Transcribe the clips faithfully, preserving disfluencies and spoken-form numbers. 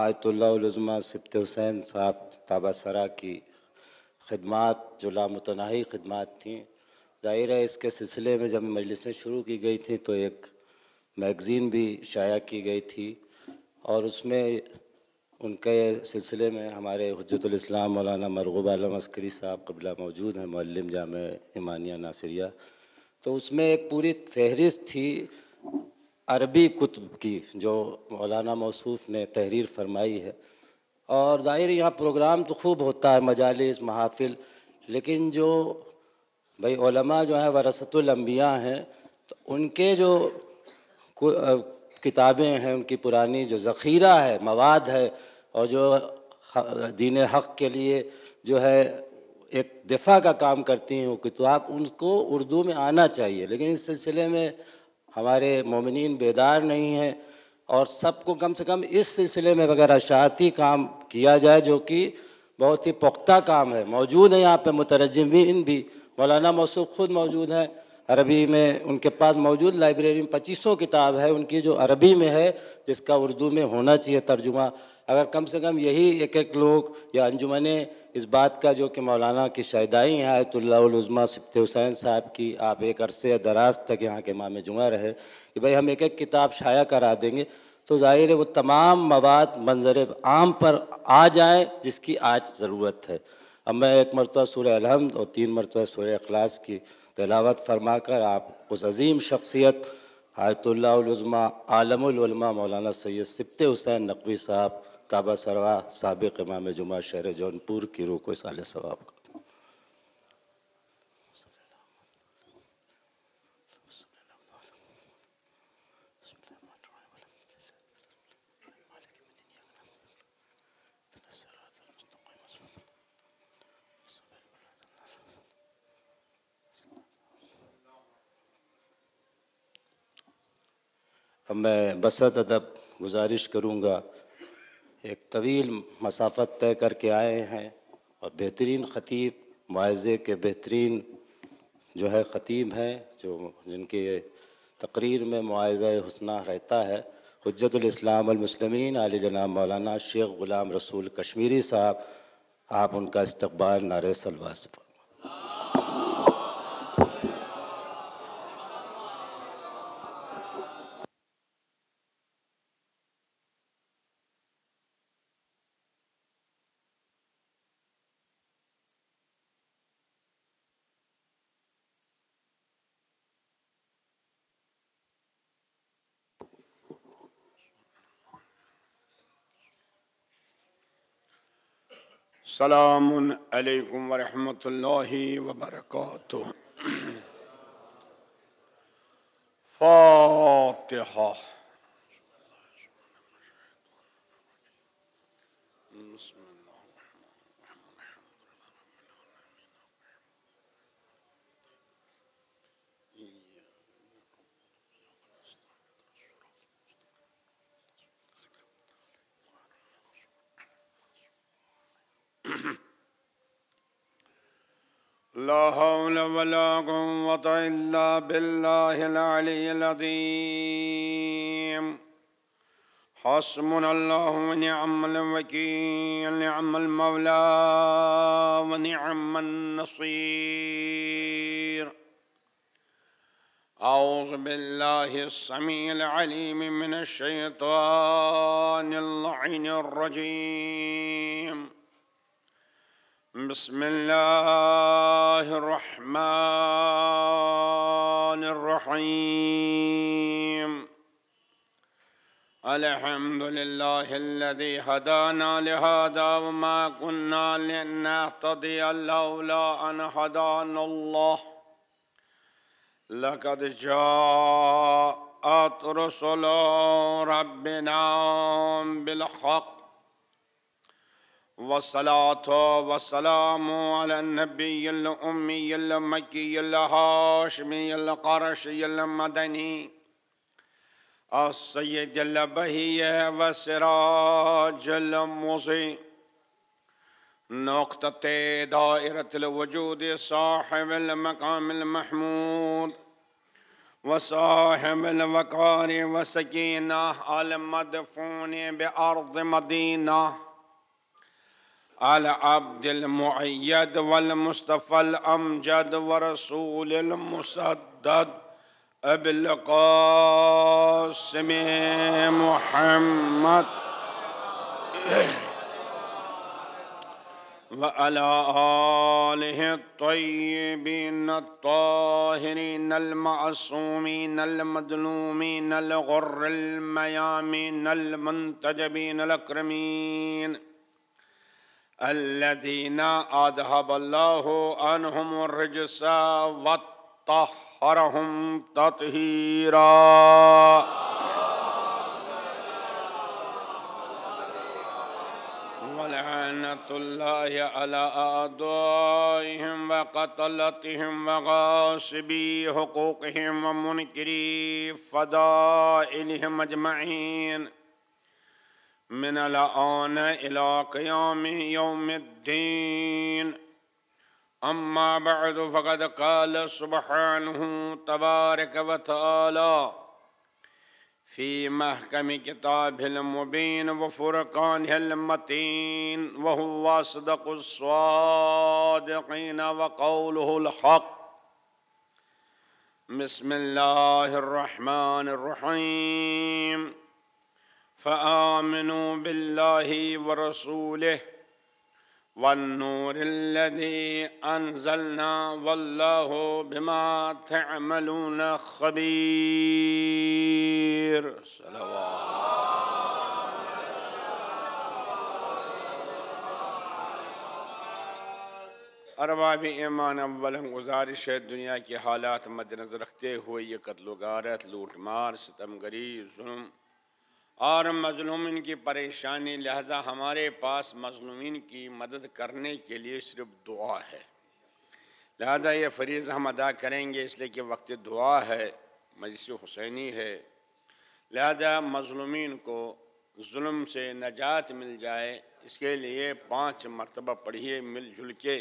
آیت اللہ العظمیٰ سبت حسین صاحب تابہ سرا کی خدمات جو لامتناہی خدمات تھیں، ظاہر ہے اس کے سلسلے میں جب مجلسیں شروع کی گئی تھیں تو ایک میگزین بھی شائع کی گئی تھی، اور اس میں ان کے سلسلے میں ہمارے حجت الاسلام مولانا مرغوب عالم عسکری صاحب قبلہ موجود ہیں، معلم جامع ایمانیہ ناصریہ. تو اس میں ایک پوری فہرست تھی عربی کتب کی جو مولانا موصوف نے تحریر فرمائی ہے. اور ظاہر یہاں پروگرام تو خوب ہوتا ہے، مجالس محافل، لیکن جو بھئی علماء جو ہیں ورثۃ الانبیاء ہیں، تو ان کے جو کتابیں ہیں، ان کی پرانی جو ذخیرہ ہے، مواد ہے، اور جو دین حق کے لیے جو ہے ایک دفاع کا کام کرتی ہیں وہ کتاب، ان کو اردو میں آنا چاہیے. لیکن اس سلسلے میں ہمارے مومنین بیدار نہیں ہیں، اور سب کو کم سے کم اس سلسلے میں اگر اشاعتی کام کیا جائے جو کہ بہت ہی پختہ کام ہے. موجود ہیں یہاں پہ مترجمین بھی، مولانا موصوف خود موجود ہیں عربی میں، ان کے پاس موجود لائبریری میں پچیسوں کتاب ہے ان کی جو عربی میں ہے، جس کا اردو میں ہونا چاہیے ترجمہ. اگر کم سے کم یہی ایک ایک لوگ یا انجمنیں اس بات کا جو کہ مولانا کی شہدائی ہیں آیت اللہ العظمیٰ سبت حسین صاحب کی، آپ ایک عرصے دراز تک یہاں کے امام جمعہ رہے، کہ بھئی ہم ایک ایک کتاب شائع کرا دیں گے تو ظاہر ہے وہ تمام مواد منظر عام پر آ جائیں جس کی آج ضرورت ہے. اب میں ایک مرتبہ سورہ الحمد اور تین مرتبہ سورہ اخلاص کی تلاوت فرما کر آپ اس عظیم شخصیت آیت اللہ العظمیٰ عالم العلماء مولانا سید سبت حسین نقوی صاحب تابہ سروا سابق امام جمعہ شہر جونپور کی روح کو اصال ثواب کا. اب میں بسط ادب گزارش کروں گا، ایک طویل مسافت طے کر کے آئے ہیں، اور بہترین خطیب معاذے کے بہترین جو ہے خطیب ہیں، جو جن کے تقریر میں معاذہ حسنہ رہتا ہے، حجت الاسلام المسلمین علی جناب مولانا شیخ غلام رسول کشمیری صاحب. آپ ان کا استقبال نعرہ صلوات سے فرمائیں. السلام علیکم ورحمۃ اللہ وبرکاتہ. فاتحہ. لا حول ولا قوة إلا بالله العلي العظيم. حسبنا الله ونعم الوكيل، نعم المولى ونعم النصير. أعوذ بالله السميع العليم من الشيطان اللعين الرجيم. بسم الله الرحمن الرحيم. الحمد لله الذي هدانا لهذا وما كنا لنهتدي لولا أن هدانا الله. لقد جاءت رسل ربنا بالحق، والصلاة والسلام على النبي الأمي المكي الهاشمي القرشي المدني السيد البهي والسراج المضيء، نقطة دائرة الوجود صاحب المقام المحمود، वसाहिब वक़ार वसकीना अल मदफून बेअर्द मदीना अल अब्दिल मुअय्यद वल मुस्तफ़ल अमजद व रसूलिल मुसद्दद अबिल क़ासिम मुहम्मद व अला आलिहि त्वय्यिबीन अत्ताहिरीन अल मअसूमीन अल मज़लूमीन अल गुर्रिल मयामीन अल मुंतजबीन अल अक्रमीन अल्लज़ीना अज़हबल्लाहु अन्हुम अर्रिज्सा वत्तहरहुम तत्हीरा। वलअनतुल्लाहि अला अअदाइहिम व क़तलतिहिम व गासिबी हुकूक़िहिम व मुनकिरी फ़दाइलिहिम अजमईन मिनल आन इला क़ियाम यौमिद्दीन। अम्मा बअदु फ़क़द क़ाल सुब्हानहु तबारक व तआला फ़ी महकमि किताबिल मुबीन व फ़ुरक़ानिल मतीन व हुवा अस्दक़ुस स्वादिक़ीन व क़ौलुहुल हक़। बिस्मिल्लाहिर रहमानिर रहीम। फ़आमिनू बिल्लाहि व रसूलिहि वन्नूरिल्लज़ी अंज़लना वल्लाहु बिमा तअमलून ख़बीर। अरबाब ईमान अव्वलन गुजारिश है, दुनिया के हालात मद्देनज़र रखते हुए ये कत्ल गारत, लूट मार, सितमगरी, जुल्म और मज़लूमीन की परेशानी, लिहाजा हमारे पास मज़लूमीन की मदद करने के लिए सिर्फ दुआ है। लिहाजा ये फ़रीज़ा हम अदा करेंगे इसलिए कि वक्त दुआ है, मजलिस हुसैनी है। लिहाजा मज़लूमीन को जुल्म से नजात मिल जाए इसके लिए पाँच मरतबा पढ़िए मिलजुल के।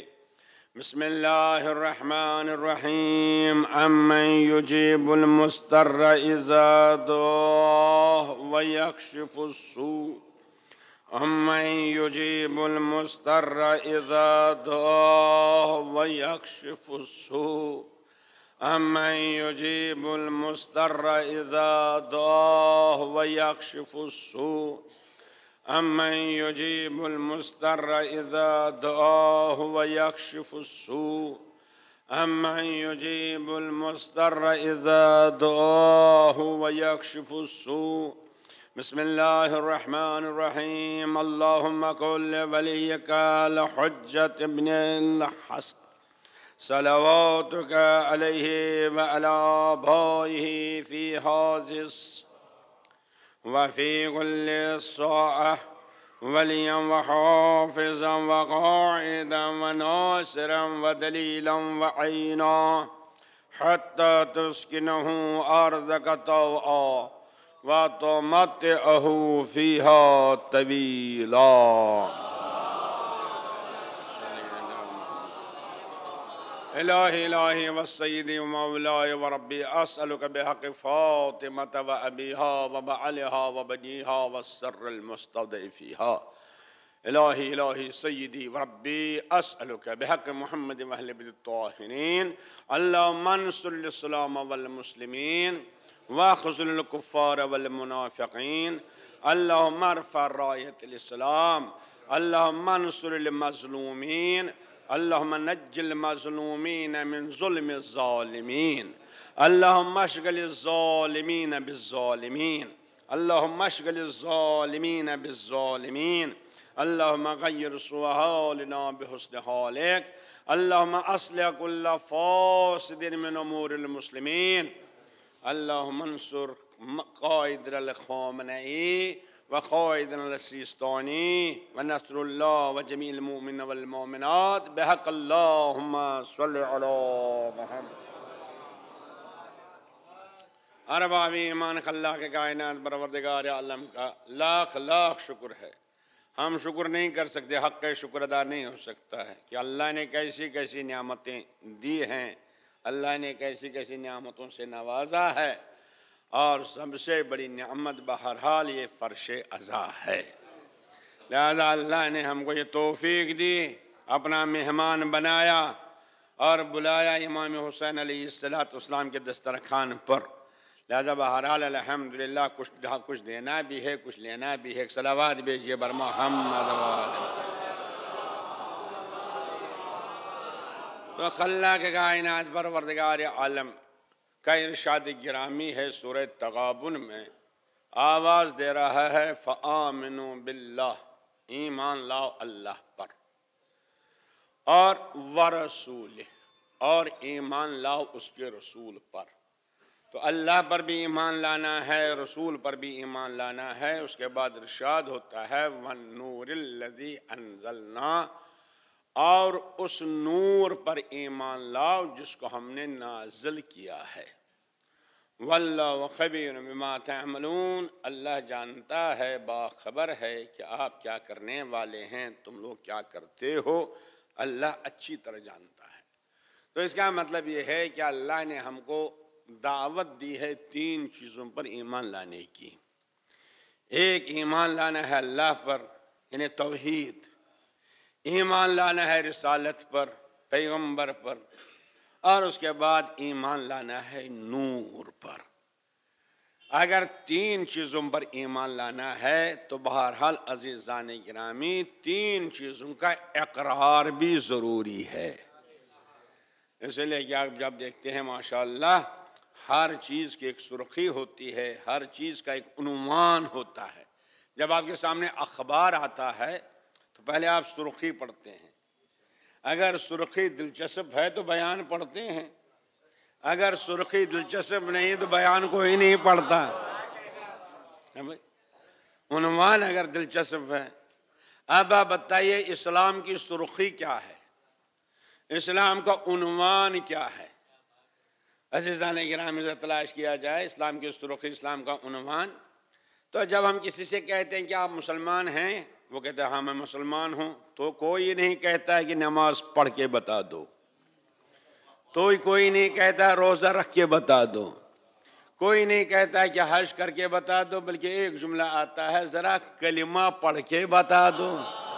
बिस्मिल्लाहिर्रहमानिर्रहीम। अम्मन युजीबुल मुस्तर्र इज़ा दुआह व यक्शिफुस सू अम्मन युजीबुल मुस्तर्र इज़ा दुआह व यक्शिफुस सू अम्मन युजीबुल मुस्तर्र इज़ा दुआह व यक्शिफुस सू अम्मन युजीबुल मुस्तर्र इज़ा दुआह व यक्शिफुस सू अम्मन युजीबुल मुस्तर्र इज़ा दुआह व यक्शिफुस सू। बिस्मिल्लाहिर्रहमानिर्रहीम। अल्लाहुम्मा कुल वलिय्यका अल हुज्जत इब्नुल हसन सलवातुका अलैहि व अला आबाइहि फी हाज़िस व फी कुल्लि साअह वलिय्यन व हाफ़िज़न व क़ाइदन व नासिरन व दलीलन व ऐना हत्ता तुस्किनहु अर्ज़क तौआ व तुमत्तिअहु फ़ीहा तवीला। इलाही इलाही व सय्यदी व मौलाय व रब्बी अस्अलुका बिहक़्क़ि फ़ातिमत व अबीहा व बअलिहा व बनीहा व सर्रिल मुस्तज़इफ़िहा। इलाही इलाही सय्यदी व रब्बी अस्अलुका बिहक़्क़ि मुहम्मद व अहलि बैतित ताहिरीन। अल्लाहुम्मा अंसुरिल इस्लाम वल मुस्लिमीन वख़्ज़ुलिल कुफ़्फ़ार वल मुनाफ़िक़ीन। अल्लाहुम्मा अर्फ़अ रायतल इस्लाम। अल्लाहुम्मा अंसुरिल मज़लूमीन। अल्लाहुम्मा नज्जिल मज़लूमीन मिन ज़ुल्मिज़ ज़ालिमीन। अल्लाहुम्मा अशग़िलिज़ ज़ालिमीन बिज़्ज़ालिमीन। अल्लाहुम्मा अशग़िलिज़ ज़ालिमीन बिज़्ज़ालिमीन। अल्लाहुम्मा ग़य्यिर सूअ हालिना बिहुस्नि हालिक। अल्लाहुम्मा अस्लिह कुल्ल फ़ासिदिन मिन उमूरिल मुस्लिमीन। अल्लाहुम्मा अंसुर क़ाइदल ख़ामनई व क़ाइदल सिस्तानी व नस्रुल्लाह व जमील मुमिन वल मोमिनात बिहक़्क़ि अल्लाहुम्मा सल्लि अला मुहम्मद। अरबाब ईमान अल्लाह के कायनात परवरदिगार आलम का लाख लाख शुक्र है। हम शुक्र नहीं कर सकते, हक़ का शुक्र अदा नहीं हो सकता है कि अल्लाह ने कैसी कैसी नियामतें दी हैं اللہ نے کیسی کیسی نعمتوں سے نوازا ہے، اور سب سے بڑی نعمت بہرحال یہ فرش عزا ہے۔ لہذا اللہ نے ہم کو یہ توفیق دی، اپنا مہمان بنایا اور بلایا امام حسین علیہ السلام کے دسترخوان پر۔ لہذا بہرحال الحمدللہ کچھ کچھ دینا بھی ہے، کچھ لینا بھی ہے۔ ایک صلوات بھیجیے بر محمد و آلہ۔ تو خلاق کائنات پروردگار عالم کا ارشاد گرامی ہے سورہ تغابن میں، آواز دے رہا ہے فآمنوا باللہ، ایمان لاؤ اللہ پر، اور ورسولہ، اور ایمان لاؤ اس کے رسول پر۔ تو اللہ پر بھی ایمان لانا ہے، رسول پر بھی ایمان لانا ہے۔ اس کے بعد ارشاد ہوتا ہے وَالنُّورِ الَّذِي أَنزَلْنَا، اور اس نور پر ایمان لاؤ جس کو ہم نے نازل کیا ہے۔ وَاللَّهُ خَبِيرٌ بِمَا تَعْمَلُونَ، اللہ جانتا ہے، باخبر ہے کہ آپ کیا کرنے والے ہیں، تم لوگ کیا کرتے ہو، اللہ اچھی طرح جانتا ہے۔ تو اس کا مطلب یہ ہے کہ اللہ نے ہم کو دعوت دی ہے تین چیزوں پر ایمان لانے کی۔ ایک ایمان لانا ہے اللہ پر، یعنی توحید، ایمان لانا ہے رسالت پر، پیغمبر پر، اور اس کے بعد ایمان لانا ہے نور پر۔ اگر تین چیزوں پر ایمان لانا ہے تو بہرحال عزیزان گرامی تین چیزوں کا اقرار بھی ضروری ہے۔ اس لیے کہ آپ جب دیکھتے ہیں ماشاءاللہ ہر چیز کی ایک سرخی ہوتی ہے، ہر چیز کا ایک عنوان ہوتا ہے۔ جب آپ کے سامنے اخبار آتا ہے تو پہلے آپ سرخی پڑھتے ہیں، اگر سرخی دلچسپ ہے تو بیان پڑھتے ہیں، اگر سرخی دلچسپ نہیں تو بیان کوئی نہیں پڑھتا۔ عنوان اگر دلچسپ ہے، اب آپ بتائیے اسلام کی سرخی کیا ہے، اسلام کا عنوان کیا ہے؟ عزیزان گرامی سے تلاش کیا جائے اسلام کی سرخی، اسلام کا عنوان۔ تو جب ہم کسی سے کہتے ہیں کہ آپ مسلمان ہیں، وہ کہتے ہیں ہاں میں مسلمان ہوں، تو کوئی نہیں کہتا ہے کہ نماز پڑھ کے بتا دو، تو کوئی نہیں کہتا روزہ رکھ کے بتا دو، کوئی نہیں کہتا کہ حج کر کے بتا دو، بلکہ ایک جملہ آتا ہے ذرا کلمہ پڑھ کے بتا دو،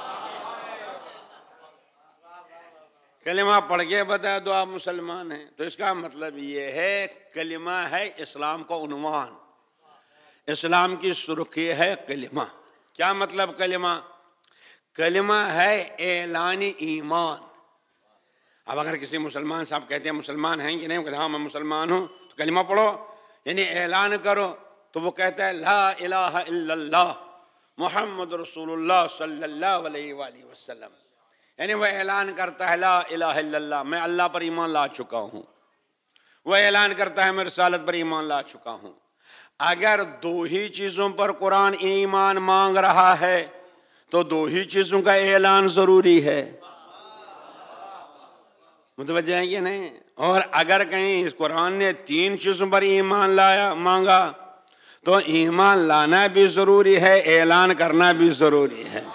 کلمہ پڑھ کے بتا دو آپ مسلمان ہیں۔ تو اس کا مطلب یہ ہے کلمہ ہے اسلام کا عنوان، اسلام کی سرخی ہے کلمہ۔ کیا مطلب کلمہ؟ کلمہ ہے اعلان ایمان۔ اب اگر کسی مسلمان صاحب کہتے ہیں مسلمان ہیں کہ نہیں، وہ کہتے ہیں ہاں میں مسلمان ہوں، تو کلمہ پڑھو، یعنی اعلان کرو۔ تو وہ کہتا ہے لا الہ الا اللہ محمد رسول اللہ صلی اللہ علیہ وآلہ وسلم، یعنی وہ اعلان کرتا ہے لا الہ الا اللہ، میں اللہ پر ایمان لا چکا ہوں۔ وہ اعلان کرتا ہے میں رسالت پر ایمان لا چکا ہوں۔ اگر دو ہی چیزوں پر قرآن ایمان مانگ رہا ہے تو دو ہی چیزوں کا اعلان ضروری ہے، متوجہ ہیں کہ نہیں؟ اور اگر کہیں اس قرآن نے تین چیزوں پر ایمان لایا مانگا تو ایمان لانا بھی ضروری ہے، اعلان کرنا بھی ضروری ہے۔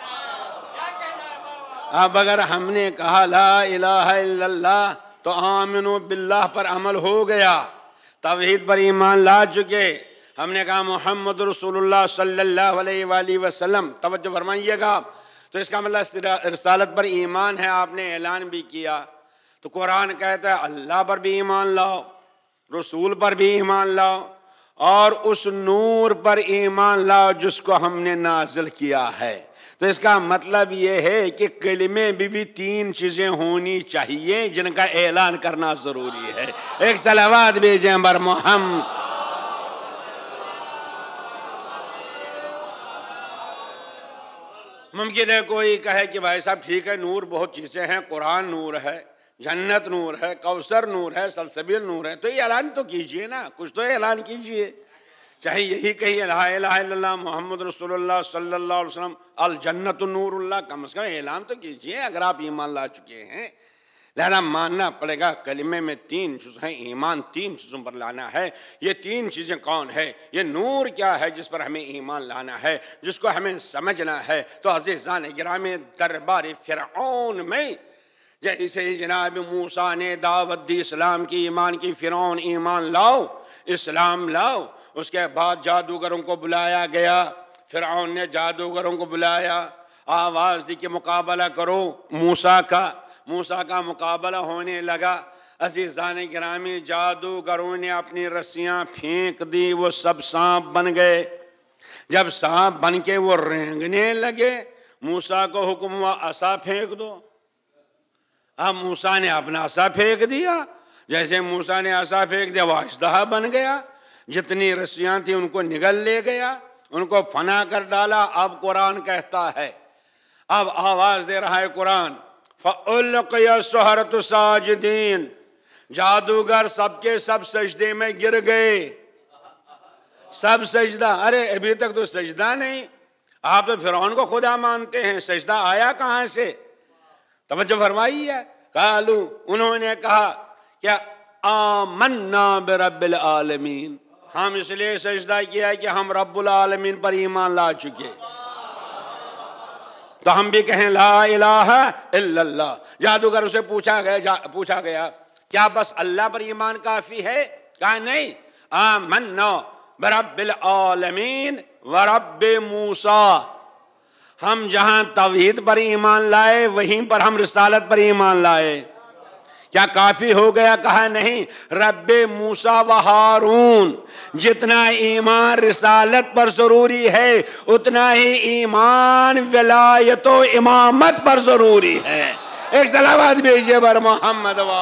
اب اگر ہم نے کہا لا الہ الا اللہ تو آمنو باللہ پر عمل ہو گیا، توحید پر ایمان لا چکے۔ ہم نے کہا محمد رسول اللہ صلی اللہ علیہ وآلہ وسلم، توجہ فرمائیے گا، تو اس کا مطلب رسالت پر ایمان ہے، آپ نے اعلان بھی کیا۔ تو قرآن کہتا ہے اللہ پر بھی ایمان لاؤ، رسول پر بھی ایمان لاؤ، اور اس نور پر ایمان لاؤ جس کو ہم نے نازل کیا ہے۔ تو اس کا مطلب یہ ہے کہ کلمے بھی بھی تین چیزیں ہونی چاہیے جن کا اعلان کرنا ضروری ہے۔ ایک صلوات بھیجیں بر محمد۔ ممکن ہے کوئی کہے کہ بھائی صاحب ٹھیک ہے، نور بہت چیزیں ہیں، قرآن نور ہے، جنت نور ہے، کوثر نور ہے، سلسبیل نور ہے، تو یہ اعلان تو کیجئے نا، کچھ تو اعلان کیجئے، چاہے یہی کہیے لا الہ الا اللہ محمد رسول اللہ صلی اللہ علیہ وسلم الجنت نور اللہ، کم از کم اعلان تو کیجئے اگر آپ ایمان لا چکے ہیں۔ لہذا ماننا پڑے گا کلمے میں تین چیز ہیں، ایمان تین چیزوں پر لانا ہے۔ یہ تین چیزیں کون ہے؟ یہ نور کیا ہے جس پر ہمیں ایمان لانا ہے، جس کو ہمیں سمجھنا ہے۔ تو عزیزان گرامی دربار فرعون میں جیسے جناب موسیٰ نے دعوت دی اسلام کی، ایمان کی، فرعون ایمان لاؤ، اسلام لاؤ، اس کے بعد جادوگروں کو بلایا گیا، فرعون نے جادوگروں کو بلایا، آواز دی کہ مقابلہ کرو موسیٰ کا، موسیٰ کا مقابلہ ہونے لگا۔ عزیزان گرامی، جادوگروں نے اپنی رسیاں پھینک دی، وہ سب سانپ بن گئے۔ جب سانپ بن کے وہ رینگنے لگے، موسیٰ کو حکم ہوا عصا پھینک دو۔ اب موسیٰ نے اپنا عصا پھینک دیا، جیسے موسیٰ نے عصا پھینک دیا وہ اژدہا بن گیا، جتنی رسیاں تھیں ان کو نگل لے گیا، ان کو فنا کر ڈالا۔ اب قرآن کہتا ہے، اب آواز دے رہا ہے قرآن، فَأُلْقِيَ السَّحَرَةُ سَاجِدِينَ، جادوگر سب کے سب سجدے میں گر گئے، سب سجدہ۔ ارے ابھی تک تو سجدہ نہیں، آپ تو فرعون کو خدا مانتے ہیں، سجدہ آیا کہاں سے؟ توجہ فرمائیے۔ قالو، انہوں نے کہا کہ آمنا برب العالمین، ہم اس لیے سجدہ کیا کہ ہم رب العالمین پر ایمان لا چکے، تو ہم بھی کہیں لا الہ الا اللہ۔ جادوگر سے پوچھا گیا پوچھا گیا کیا بس اللہ پر ایمان کافی ہے؟ کہا نہیں، آمنا برب العالمین ورب موسیٰ، ہم جہاں توحید پر ایمان لائے وہیں پر ہم رسالت پر ایمان لائے۔ کیا کافی ہو گیا؟ کہا نہیں، رب موسیٰ و ہارون، جتنا ایمان رسالت پر ضروری ہے اتنا ہی ایمان ولایت و امامت پر ضروری ہے۔ ایک صلوات بھیجیے بر محمد و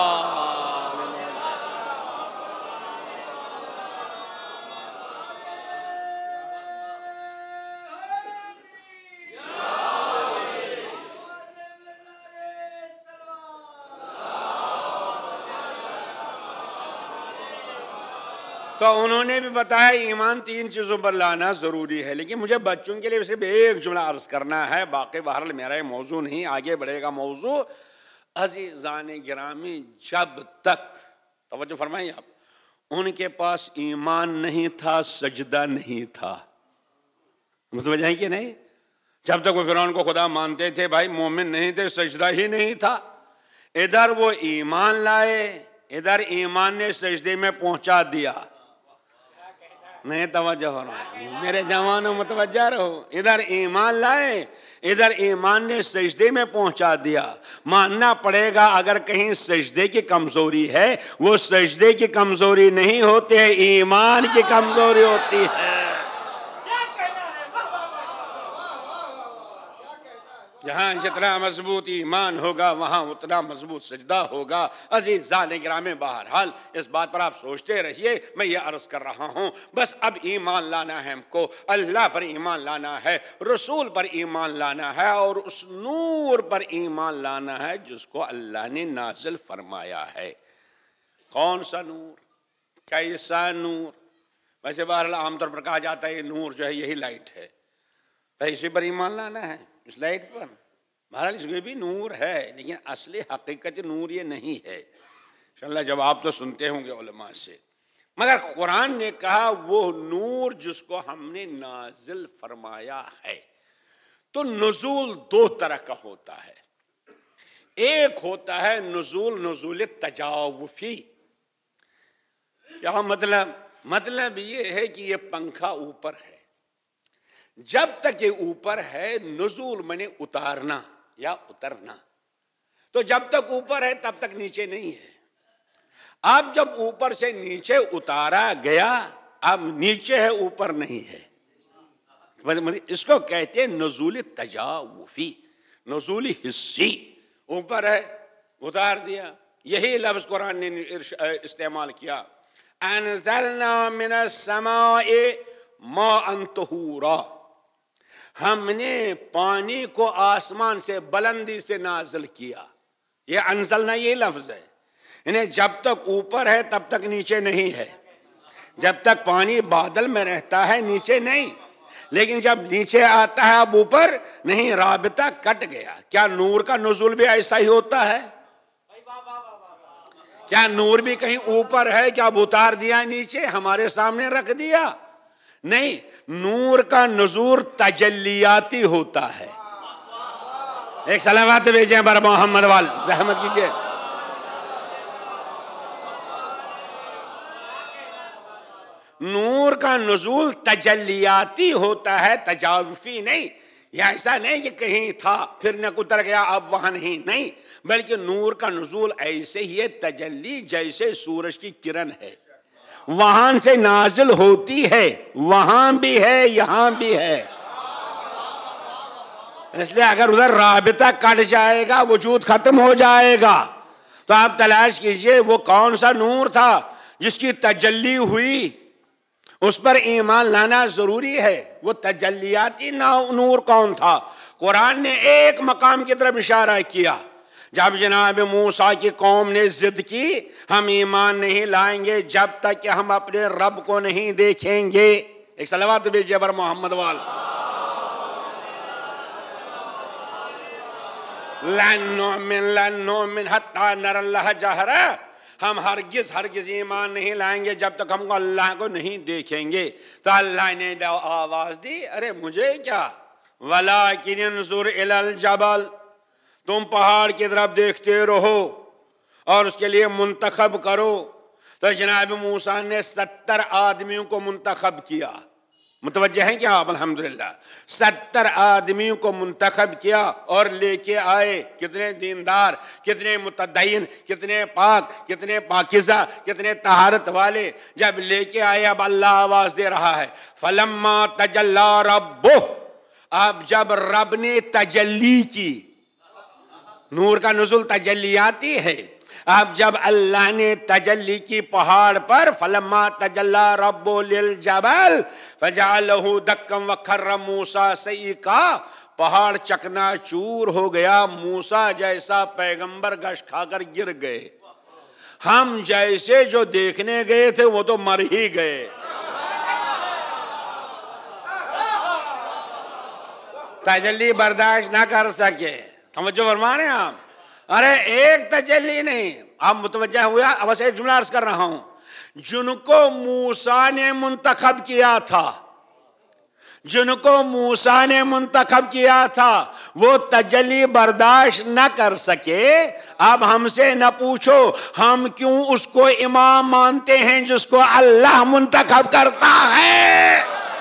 تو انہوں نے بھی بتایا ایمان تین چیزوں پر لانا ضروری ہے، لیکن مجھے بچوں کے لیے صرف ایک جملہ عرض کرنا ہے، باقی بہرحال میرا یہ موضوع نہیں، آگے بڑھے گا موضوع۔ عزیزان گرامی، جب تک توجہ فرمائیں آپ، ان کے پاس ایمان نہیں تھا، سجدہ نہیں تھا، متوجہ ہیں کہ نہیں؟ جب تک وہ فرعون کو خدا مانتے تھے، بھائی مومن نہیں تھے، سجدہ ہی نہیں تھا۔ ادھر وہ ایمان لائے، ادھر ایمان نے سجدے میں پہنچا دیا۔ نہیں توجہ ہو رہا، میرے جوانوں متوجہ رہو، ادھر ایمان لائے، ادھر ایمان نے سجدے میں پہنچا دیا۔ ماننا پڑے گا اگر کہیں سجدے کی کمزوری ہے، وہ سجدے کی کمزوری نہیں ہوتی ہے، ایمان کی کمزوری ہوتی ہے۔ جہاں جتنا مضبوط ایمان ہوگا وہاں اتنا مضبوط سجدہ ہوگا۔ عزیزان گرامی، بہرحال اس بات پر آپ سوچتے رہیے، میں یہ عرض کر رہا ہوں، بس اب ایمان لانا ہے ہم کو، اللہ پر ایمان لانا ہے، رسول پر ایمان لانا ہے، اور اس نور پر ایمان لانا ہے جس کو اللہ نے نازل فرمایا ہے۔ کون سا نور؟ کیسا نور؟ ویسے بہرحال عام طور پر کہا جاتا ہے یہ نور جو ہے یہی لائٹ ہے، تو اسی پر ایمان لانا ہے، اس لائٹ پر۔ بہرحال اس میں بھی نور ہے، لیکن اصلی حقیقت نور یہ نہیں ہے۔ انشاءاللہ جب آپ تو سنتے ہوں گے علماء سے، مگر قرآن نے کہا وہ نور جس کو ہم نے نازل فرمایا ہے۔ تو نزول دو طرح کا ہوتا ہے، ایک ہوتا ہے نزول نزول تجاوفی۔ کیا مطلب؟ مطلب یہ ہے کہ یہ پنکھا اوپر ہے، جب تک یہ اوپر ہے نزول میں نے اتارنا یا اترنا، تو جب تک اوپر ہے تب تک نیچے نہیں ہے۔ اب جب اوپر سے نیچے اتارا گیا، اب نیچے ہے اوپر نہیں ہے، اس کو کہتے ہیں نزول تجاوفی، نزول حسی۔ اوپر ہے اتار دیا، یہی لفظ قرآن نے استعمال کیا، انزلنا من السماء ماء طہورا، ہم نے پانی کو آسمان سے بلندی سے نازل کیا۔ یہ انزلنا یہ لفظ ہے، یعنی جب تک اوپر ہے تب تک نیچے نہیں ہے، جب تک پانی بادل میں رہتا ہے نیچے نہیں، لیکن جب نیچے آتا ہے اب اوپر نہیں، رابطہ کٹ گیا۔ کیا نور کا نزول بھی ایسا ہی ہوتا ہے؟ کیا نور بھی کہیں اوپر ہے کہ اب اتار دیا نیچے ہمارے سامنے رکھ دیا؟ نہیں، نور کا نزول تجلیاتی ہوتا ہے، ایک صلوات بھیجیں بر محمد وال، زحمت کیجئے. نور کا نزول تجلیاتی ہوتا ہے، تجاوفی نہیں. یا ایسا نہیں کہ کہیں تھا پھر نہ اتر گیا اب وہاں نہیں، نہیں، بلکہ نور کا نزول ایسے ہی ہے، تجلی جیسے سورج کی کرن ہے، وہاں سے نازل ہوتی ہے، وہاں بھی ہے یہاں بھی ہے. اس لیے اگر ادھر رابطہ کٹ جائے گا وجود ختم ہو جائے گا. تو آپ تلاش کیجئے وہ کون سا نور تھا جس کی تجلی ہوئی، اس پر ایمان لانا ضروری ہے. وہ تجلیاتی نور کون تھا؟ قرآن نے ایک مقام کی طرف اشارہ کیا، جب جناب موسیٰ کی قوم نے ضد کی ہم ایمان نہیں لائیں گے جب تک کہ ہم اپنے رب کو نہیں دیکھیں گے. ایک صلوات بھیجئے بر محمد وال. لن نؤمن لن نؤمن حتی نر اللہ جہرا، ہم ہرگز ہرگز ایمان نہیں لائیں گے جب تک ہم کو اللہ کو نہیں دیکھیں گے. تو اللہ نے آواز دی، ارے مجھے کیا، وَلَٰكِنِ انظُرْ إِلَى الْجَبَلِ، تم پہاڑ کی طرف دیکھتے رہو اور اس کے لیے منتخب کرو. تو جناب موسیٰ نے ستر آدمیوں کو منتخب کیا. متوجہ ہیں کیا آپ؟ الحمدللہ ستر آدمیوں کو منتخب کیا اور لے کے آئے. کتنے دیندار، کتنے متدین، کتنے پاک، کتنے پاکیزہ، کتنے طہارت والے. جب لے کے آئے اب اللہ آواز دے رہا ہے، فَلَمَّا تَجَلَّا رَبُّهُ، اب جب رب نے تجلی کی، نور کا نزول تجلیاتی ہے، اب جب اللہ نے تجلی کی پہاڑ پر، فلما تجلی رب للجبل فجعلہ دکا وخر موسیٰ صعقا، پہاڑ چکنا چور ہو گیا، موسیٰ جیسا پیغمبر گش کھا کر گر گئے. ہم جیسے جو دیکھنے گئے تھے وہ تو مر ہی گئے. تجلی برداشت نہ کر سکے. توجہ فرما رہے ہیں آپ؟ ارے ایک تجلی نہیں، آپ متوجہ ہوا؟ اب بس ایک جملہ عرض کر رہا ہوں، جن کو موسیٰ نے منتخب کیا تھا، جن کو موسیٰ نے منتخب کیا تھا وہ تجلی برداشت نہ کر سکے. اب ہم سے نہ پوچھو ہم کیوں اس کو امام مانتے ہیں جس کو اللہ منتخب کرتا ہے.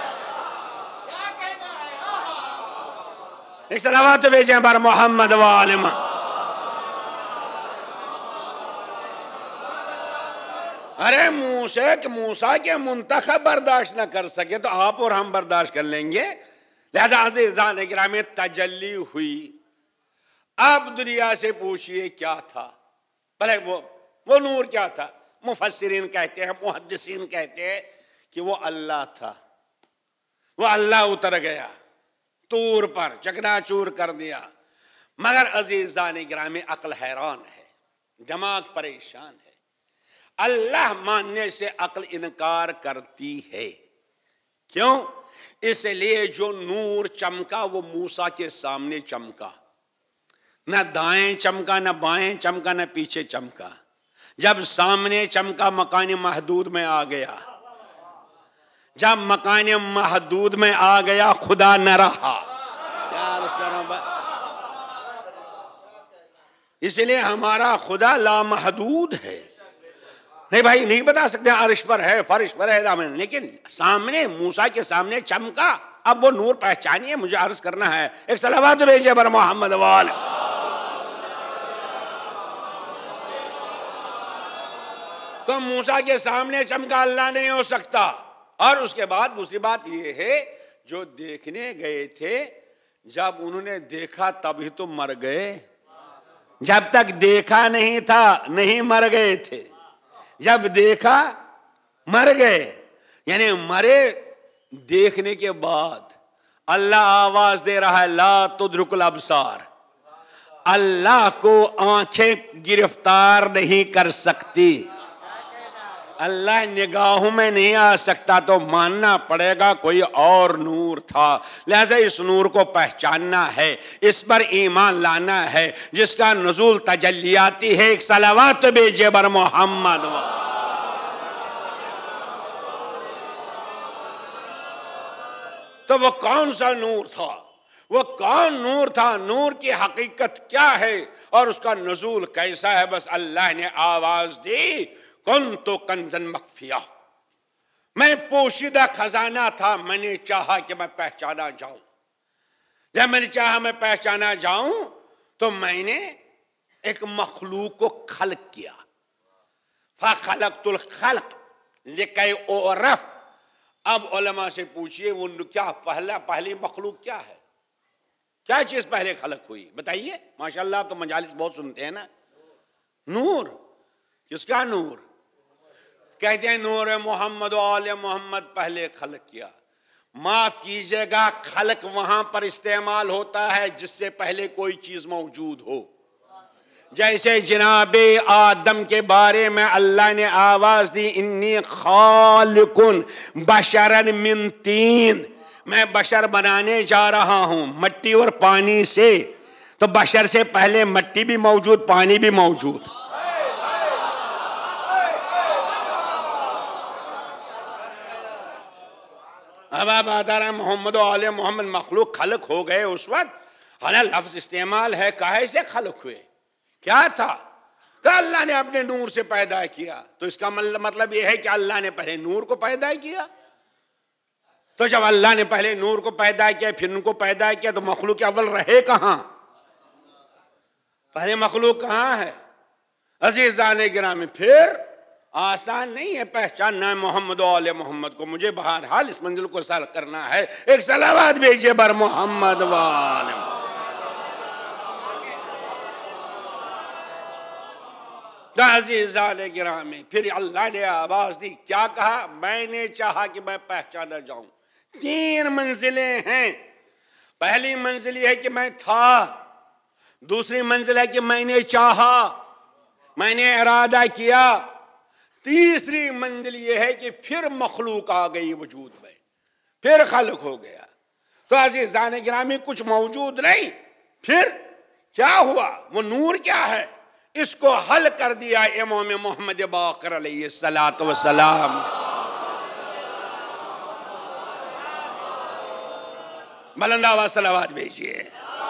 ایک صلوات بھیجیں بر محمد وآلہ. ارے موسیٰ کہ موسیٰ کے منتخب برداشت نہ کر سکے تو آپ اور ہم برداشت کر لیں گے. لہذا عزیزان اکرامی تجلی ہوئی. اب دنیا سے پوچھئے کیا تھا؟ بھلے وہ وہ نور کیا تھا؟ مفسرین کہتے ہیں، محدثین کہتے ہیں کہ وہ اللہ تھا. وہ اللہ اتر گیا طور پر، چکنا چور کر دیا. مگر عزیزان اکرامی عقل حیران ہے، دماغ پریشان ہے. اللہ ماننے سے عقل انکار کرتی ہے. کیوں؟ اس لیے جو نور چمکا وہ موسیٰ کے سامنے چمکا، نہ دائیں چمکا، نہ بائیں چمکا، نہ پیچھے چمکا. جب سامنے چمکا مکان محدود میں آ گیا. جب مکان محدود میں آ گیا خدا نہ رہا. اس لیے ہمارا خدا لامحدود ہے. نہیں بھائی نہیں بتا سکتے عرش پر ہے، فرش پر ہے، لیکن سامنے موسیٰ کے سامنے چمکا. اب وہ نور پہچانیے، مجھے عرض کرنا ہے. ایک صلوات بھیجئے بر محمد وآلہ. تو موسیٰ کے سامنے چمکا اللہ نہیں ہو سکتا. اور اس کے بعد دوسری بات یہ ہے، جو دیکھنے گئے تھے جب انہوں نے دیکھا تب ہی تو مر گئے. جب تک دیکھا نہیں تھا نہیں مر گئے تھے، جب دیکھا مر گئے. یعنی مرے دیکھنے کے بعد اللہ آواز دے رہا ہے لا تدرک الابصار. اللہ کو آنکھیں گرفتار نہیں کر سکتی، اللہ نگاہوں میں نہیں آ سکتا. تو ماننا پڑے گا کوئی اور نور تھا. لہذا اس نور کو پہچاننا ہے، اس پر ایمان لانا ہے جس کا نزول تجلیاتی ہے. ایک صلوات بھیجئے بر محمد. تو وہ کون سا نور تھا؟ وہ کون نور تھا، نور کی حقیقت کیا ہے اور اس کا نزول کیسا ہے؟ بس اللہ نے آواز دی، کنت کنزا مخفیہ، میں پوشیدہ خزانہ تھا، میں نے چاہا کہ میں پہچانا جاؤں۔ جب میں نے چاہا میں پہچانا جاؤں تو میں نے ایک مخلوق کو خلق کیا، فَخَلَقْتُ الْخَلْقِ لِكَيْ أُعْرَفَ۔ اب علماء سے پوچھئے وہ کیا پہلا پہلی مخلوق کیا ہے؟ کیا چیز پہلے خلق ہوئی؟ بتائیے۔ ماشاءاللہ آپ تو مجالس بہت سنتے ہیں نا۔ نور۔ کس کا نور؟ کہتے ہیں نور محمد و آل محمد پہلے خلق کیا۔ معاف کیجئے گا، خلق وہاں پر استعمال ہوتا ہے جس سے پہلے کوئی چیز موجود ہو۔ جیسے جناب آدم کے بارے میں اللہ نے آواز دی، انی خالق بشرا من طین، میں بشر بنانے جا رہا ہوں مٹی اور پانی سے۔ تو بشر سے پہلے مٹی بھی موجود، پانی بھی موجود۔ اب آپ آتا رہا محمد و آل محمد مخلوق خلق ہو گئے اس وقت، حالا لفظ استعمال ہے کہے سے خلق ہوئے؟ کیا تھا کہ اللہ نے اپنے نور سے پیدا کیا، تو اس کا مطلب یہ ہے کہ اللہ نے پہلے نور کو پیدا کیا۔ تو جب اللہ نے پہلے نور کو پیدا کیا پھر ان کو پیدا کیا تو مخلوق اول رہے کہاں؟ پہلے مخلوق کہاں ہے؟ عزیزان گرامی پھر آسان نہیں ہے پہچاننا محمد و آل محمد کو۔ مجھے بہرحال اس منزل کو سال کرنا ہے، ایک صلوات بھیجئے بر محمد و آل محمد۔ عزیزان گرامی پھر اللہ نے آواز دی، کیا کہا؟ میں نے چاہا کہ میں پہچانا جاؤں۔ تین منزلیں ہیں۔ پہلی منزل یہ ہے کہ میں تھا، دوسری منزل ہے کہ میں نے چاہا، میں نے ارادہ کیا، تیسری منزل یہ ہے کہ پھر مخلوق آ گئی وجود میں، پھر خلق ہو گیا۔ تو عزیزان گرامی کچھ موجود نہیں، پھر کیا ہوا؟ وہ نور کیا ہے؟ اس کو حل کر دیا امام محمد باقر علیہ السلام۔ بلند آواز صلوات بھیجئے۔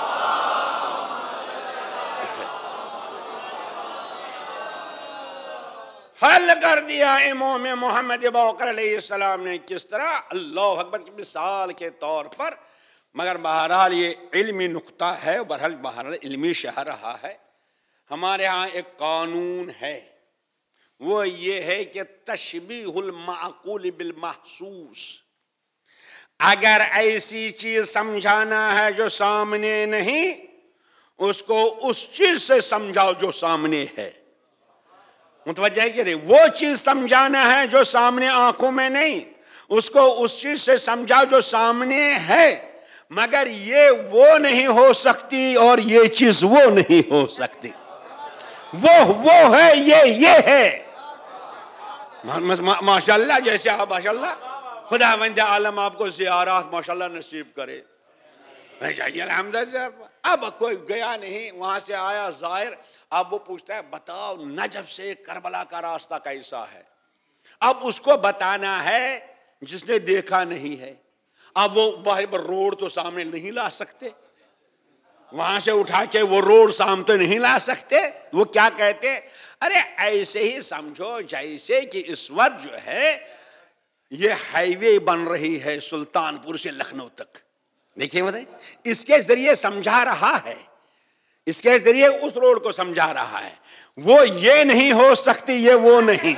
حل کر دیا امام محمد باقر علیہ السلام نے۔ کس طرح؟ اللہ اکبر کی مثال کے طور پر، مگر بہرحال یہ علمی نقطہ ہے، بہرحال بہرحال علمی شہر رہا ہے۔ ہمارے ہاں ایک قانون ہے، وہ یہ ہے کہ تشبیہ المعقول بالمحسوس۔ اگر ایسی چیز سمجھانا ہے جو سامنے نہیں، اس کو اس چیز سے سمجھاؤ جو سامنے ہے۔ متوجہ ہے کہ نہیں؟ وہ چیز سمجھانا ہے جو سامنے آنکھوں میں نہیں، اس کو اس چیز سے سمجھاؤ جو سامنے ہے، مگر یہ وہ نہیں ہو سکتی اور یہ چیز وہ نہیں ہو سکتی۔ وہ وہ ہے، یہ یہ ہے۔ ماشاءاللہ جیسے آپ ماشاءاللہ خدا وند عالم آپ کو زیارات ماشاءاللہ نصیب کرے۔ الحمدللہ اب کوئی گیا نہیں، وہاں سے آیا زائر، اب وہ پوچھتا ہے بتاؤ نجف سے کربلا کا راستہ کیسا ہے؟ اب اس کو بتانا ہے جس نے دیکھا نہیں ہے۔ اب وہ باہر پر روڈ تو سامنے نہیں لا سکتے، وہاں سے اٹھا کے وہ روڈ سامنے نہیں لا سکتے۔ وہ کیا کہتے؟ ارے ایسے ہی سمجھو جیسے کہ اس وقت جو ہے یہ ہائی وے بن رہی ہے سلطان پور سے لکھنؤ تک، دیکھیں بتائیں، اس کے ذریعے سمجھا رہا ہے، اس کے ذریعے اس روڈ کو سمجھا رہا ہے۔ وہ یہ نہیں ہو سکتی، یہ وہ نہیں۔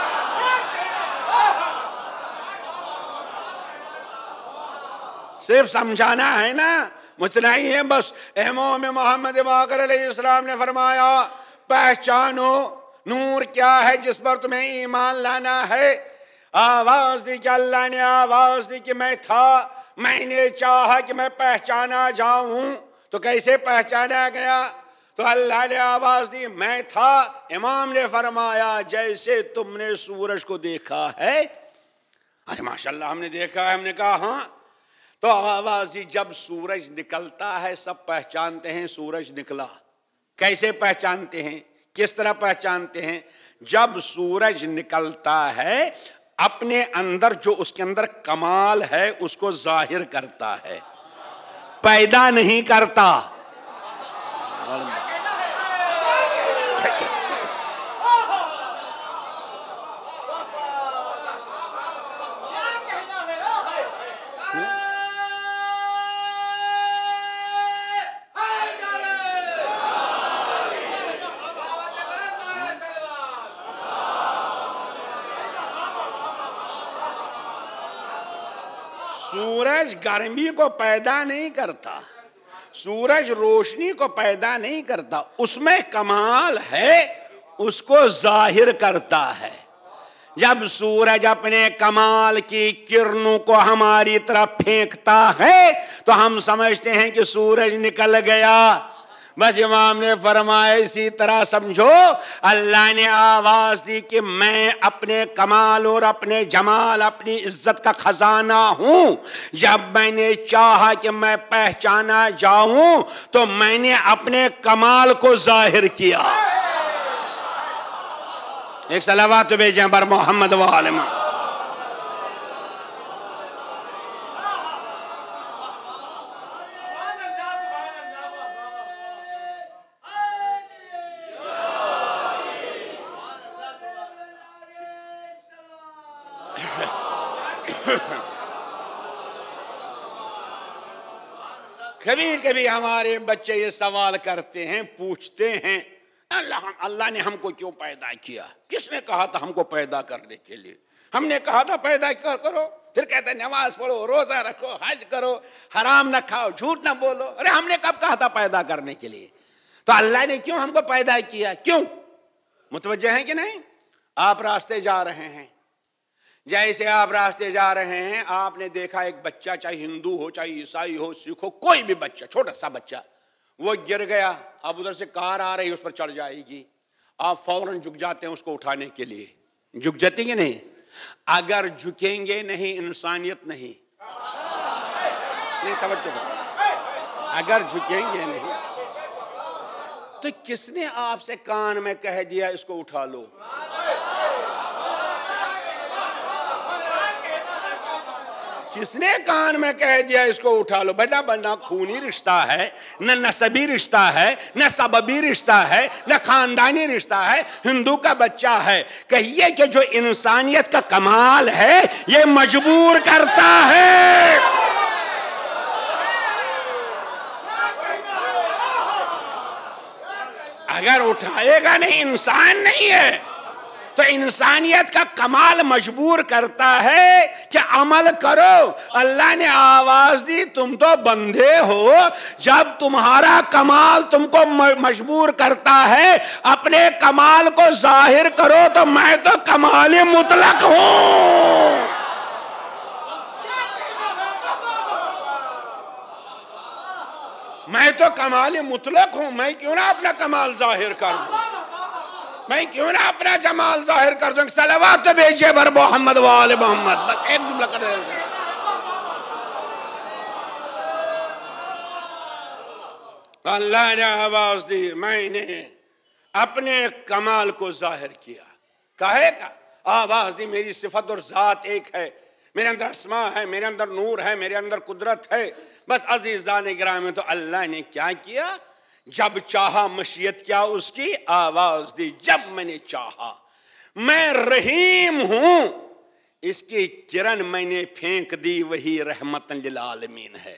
صرف سمجھانا ہے نا، اتنا ہی ہے بس۔ امام محمد باقر علیہ السلام نے فرمایا پہچانو نور کیا ہے جس پر تمہیں ایمان لانا ہے۔ آواز دی کہ اللہ نے آواز دی کہ میں تھا، میں نے چاہا کہ میں پہچانا جاؤں، تو کیسے پہچانا گیا؟ تو اللہ نے آواز دی میں تھا۔ امام نے فرمایا جیسے تم نے سورج کو دیکھا ہے۔ ارے ماشاءاللہ ہم نے دیکھا ہے، ہم نے کہا ہاں۔ تو آواز دی جب سورج نکلتا ہے سب پہچانتے ہیں سورج نکلا۔ کیسے پہچانتے ہیں؟ کس طرح پہچانتے ہیں؟ جب سورج نکلتا ہے اپنے اندر جو اس کے اندر کمال ہے اس کو ظاہر کرتا ہے۔ پیدا نہیں کرتا. سورج گرمی کو پیدا نہیں کرتا, سورج روشنی کو پیدا نہیں کرتا, اس میں کمال ہے, اس کو ظاہر کرتا ہے. جب سورج اپنے کمال کی کرنوں کو ہماری طرف پھینکتا ہے تو ہم سمجھتے ہیں کہ سورج نکل گیا. بس امام نے فرمایا اسی طرح سمجھو, اللہ نے آواز دی کہ میں اپنے کمال اور اپنے جمال, اپنی عزت کا خزانہ ہوں. جب میں نے چاہا کہ میں پہچانا جاؤں تو میں نے اپنے کمال کو ظاہر کیا. ایک صلوات بھیجیں بر محمد و آل محمد. کبھی کبھی ہمارے بچے یہ سوال کرتے ہیں, پوچھتے ہیں, اللہ اللہ نے ہم کو کیوں پیدا کیا؟ کس نے کہا تھا ہم کو پیدا کرنے کے لیے؟ ہم نے کہا تھا پیدا کرو, پھر کہتے ہیں نماز پڑھو, روزہ رکھو, حج کرو, حرام نہ کھاؤ, جھوٹ نہ بولو. ارے ہم نے کب کہا تھا پیدا کرنے کے لیے؟ تو اللہ نے کیوں ہم کو پیدا کیا؟ کیوں؟ متوجہ ہیں کہ نہیں؟ آپ راستے جا رہے ہیں, جیسے آپ راستے جا رہے ہیں, آپ نے دیکھا ایک بچہ, چاہے ہندو ہو, چاہے عیسائی ہو, سکھ ہو, کوئی بھی بچہ, چھوٹا سا بچہ, وہ گر گیا. اب ادھر سے کار آ رہی ہے, اس پر چڑھ جائے گی, آپ فوراً جھک جاتے ہیں اس کو اٹھانے کے لیے. جھک جاتے ہیں نہیں؟ اگر جھکیں گے نہیں انسانیت نہیں. نہیں توجہ کرو, اگر جھکیں گے نہیں تو کس نے آپ سے کان میں کہہ دیا اس کو اٹھا لو؟ کس نے کان میں کہہ دیا اس کو اٹھا لو؟ بیٹا بنا خونی رشتہ ہے, نہ نسبی رشتہ ہے, نہ سببی رشتہ ہے, نہ خاندانی رشتہ ہے. ہندو کا بچہ ہے, کہیے کہ جو انسانیت کا کمال ہے یہ مجبور کرتا ہے. اگر اٹھائے گا نہیں, انسان نہیں ہے. تو انسانیت کا کمال مجبور کرتا ہے کہ عمل کرو. اللہ نے آواز دی, تم تو بندے ہو, جب تمہارا کمال تم کو مجبور کرتا ہے اپنے کمال کو ظاہر کرو, تو میں تو کمال مطلق ہوں. میں تو کمال مطلق ہوں, میں کیوں نہ اپنا کمال ظاہر کر دوں؟ میں کیوں نہ اپنا جمال ظاہر کر دوں؟ صلوات تو بھیجئے بر محمد و آل محمد. بس ایک جملہ کر رہے ہیں. اللہ نے آواز دی, میں نے اپنے کمال کو ظاہر کیا. کہے کا آواز دی, میری صفت اور ذات ایک ہے, میرے اندر اسماء ہے, میرے اندر نور ہے, میرے اندر قدرت ہے. بس عزیزان گرامی, تو اللہ نے کیا کیا؟ جب چاہا مشیت کیا اس کی, آواز دی, جب میں نے چاہا. میں رحیم ہوں, اس کی کرن میں نے پھینک دی, وہی رحمت للعالمین ہے.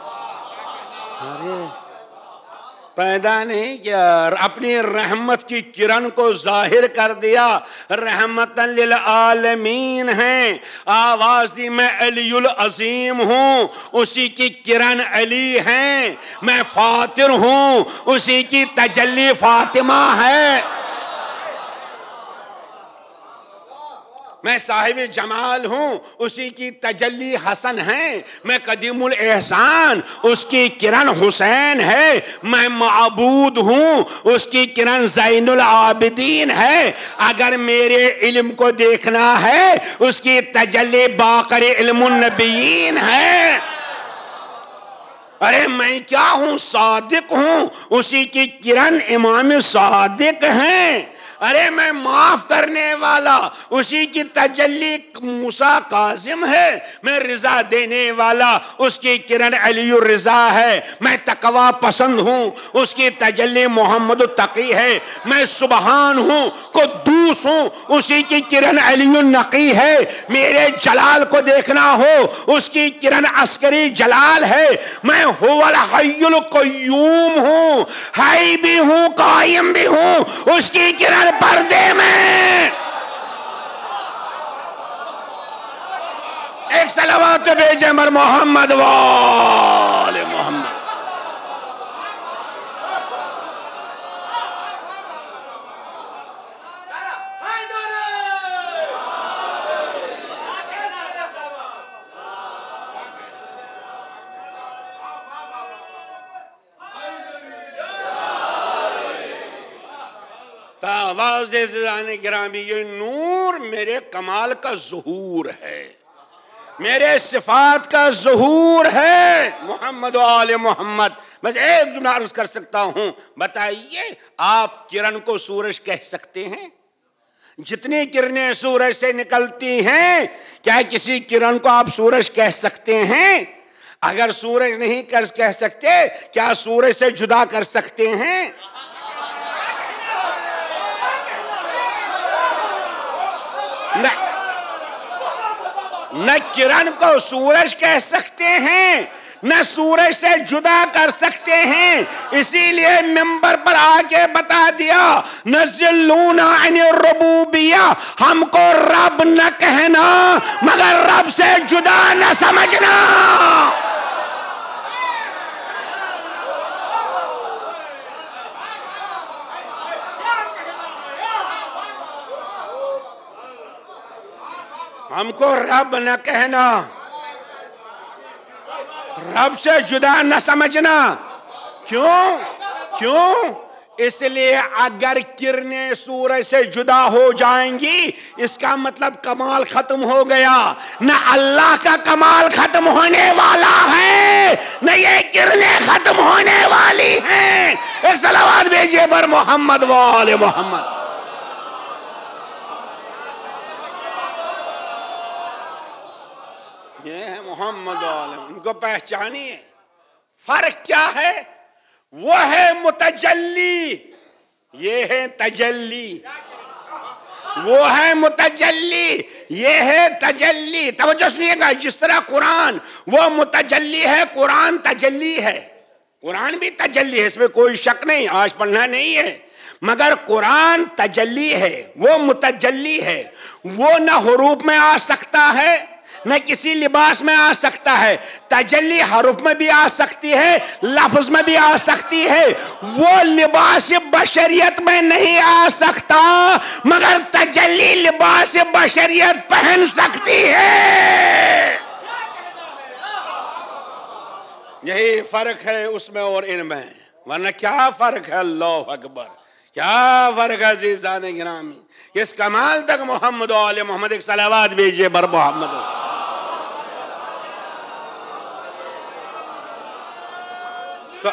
ارے پیدا نہیں کیا, اپنی رحمت کی کرن کو ظاہر کر دیا. رحمت للعالمین ہیں. آواز دی, میں علی العظیم ہوں, اسی کی کرن علی ہیں. میں فاطر ہوں, اسی کی تجلی فاطمہ ہے. میں صاحب جمال ہوں, اسی کی تجلی حسن ہے. میں قدیم الاحسان, اس کی کرن حسین ہے. میں معبود ہوں, اس کی کرن زین العابدین ہے. اگر میرے علم کو دیکھنا ہے, اس کی تجلی باقر علم النبیین ہے. ارے میں کیا ہوں؟ صادق ہوں, اسی کی کرن امام صادق ہیں. ارے میں معاف کرنے والا، اسی کی تجلی موسیٰ کاظم ہے، میں رضا دینے والا، اس کی کرن علی الرضا ہے، میں تقوی پسند ہوں، اس کی تجلی محمد التقی ہے، میں سبحان ہوں، قدوس ہوں، اسی کی کرن علی النقی ہے، میرے جلال کو دیکھنا ہو اس کی کرن عسکری جلال ہے، میں هو الحی القیوم ہوں، حی بھی ہوں قائم بھی ہوں، اس کی کرن پردے میں۔ ایک صلوات بھیجے مر محمد وآل محمد۔ آواز عزیزان گرامی، یہ نور میرے کمال کا ظہور ہے، میرے صفات کا ظہور ہے، محمد و آل محمد۔ بس ایک جملہ عرض کر سکتا ہوں، بتائیے آپ کرن کو سورج کہہ سکتے ہیں؟ جتنی کرنیں سورج سے نکلتی ہیں، کیا کسی کرن کو آپ سورج کہہ سکتے ہیں؟ اگر سورج نہیں کہہ سکتے، کیا سورج سے جدا کر سکتے ہیں؟ نہ کرن کو سورج کہہ سکتے ہیں، نہ سورج سے جدا کر سکتے ہیں، اسی لیے منبر پر آ کے بتا دیا نزلونا عن الربوبیہ، ہم کو رب نہ کہنا مگر رب سے جدا نہ سمجھنا۔ ہم کو رب نہ کہنا، رب سے جدا نہ سمجھنا۔ کیوں؟ کیوں؟ اس لیے اگر کرنیں سورج سے جدا ہو جائیں گی، اس کا مطلب کمال ختم ہو گیا، نہ اللہ کا کمال ختم ہونے والا ہے، نہ یہ کرنیں ختم ہونے والی ہیں۔ ایک صلوات بھیجئے پر محمد و آل محمد۔ یہ ہے محمد عالم، ان کو پہچانیے۔ فرق کیا ہے؟ وہ ہے متجلی، یہ ہے تجلی۔ وہ ہے متجلی، یہ ہے تجلی۔ توجہ سنیے گا، جس طرح قرآن وہ متجلی ہے، قرآن تجلی ہے۔ قرآن بھی تجلی ہے، اس میں کوئی شک نہیں، آج پڑھنا نہیں ہے، مگر قرآن تجلی ہے، وہ متجلی ہے۔ وہ نہ حروف میں آ سکتا ہے، نہ کسی لباس میں آ سکتا ہے۔ تجلی حروف میں بھی آ سکتی ہے، لفظ میں بھی آ سکتی ہے۔ وہ لباس بشریت میں نہیں آ سکتا، مگر تجلی لباس بشریت پہن سکتی ہے۔ یہی فرق ہے اس میں اور ان میں، ورنہ کیا فرق ہے؟ اللہ اکبر، کیا فرق ہے عزیزان گرامی؟ اس کمال تک محمد و آل محمد ایک صلوات بھیجئے بر محمد۔ تو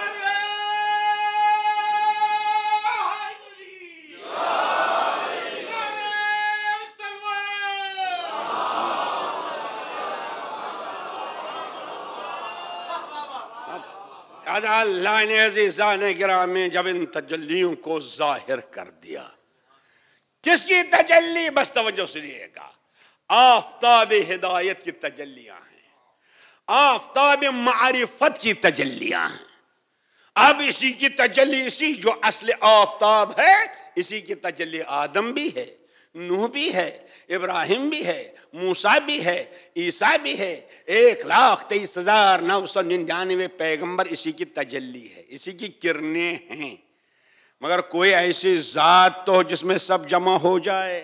اللہ نے عزیزان گرامی جب ان تجلیوں کو ظاہر کر دیا، کس کی تجلی؟ بس توجہ سنیے گا، آفتاب ہدایت کی تجلیاں ہیں، آفتاب معرفت کی تجلیاں ہیں۔ اب اسی کی تجلی، اسی جو اصل آفتاب ہے، اسی کی تجلی آدم بھی ہے، نوح بھی ہے، ابراہیم بھی ہے، موسیٰ بھی ہے، عیسیٰ بھی ہے، ایک لاکھ تیئیس ہزار نو سو ننانوے پیغمبر اسی کی تجلی ہے، اسی کی کرنیں ہیں۔ مگر کوئی ایسی ذات تو جس میں سب جمع ہو جائے؟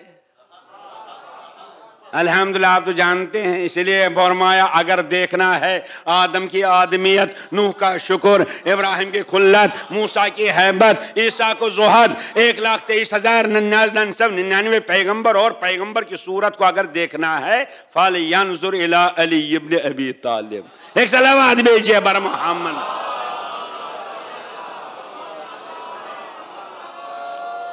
الحمدللہ آپ تو جانتے ہیں، اس لیے فرمایا اگر دیکھنا ہے آدم کی آدمیت، نوح کا شکر، ابراہیم کی خلت، موسیٰ کی ہیبت، عیسیٰ کو زہد، ایک لاکھ تیئیس ہزار ننسو ننانوے پیغمبر اور پیغمبر کی صورت کو اگر دیکھنا ہے فَلْيَنْظُرْ إِلَىٰ عَلِيِّ بْنِ أَبِي طَالِبٍ۔ ایک صلوات بھیجئے بر محمد۔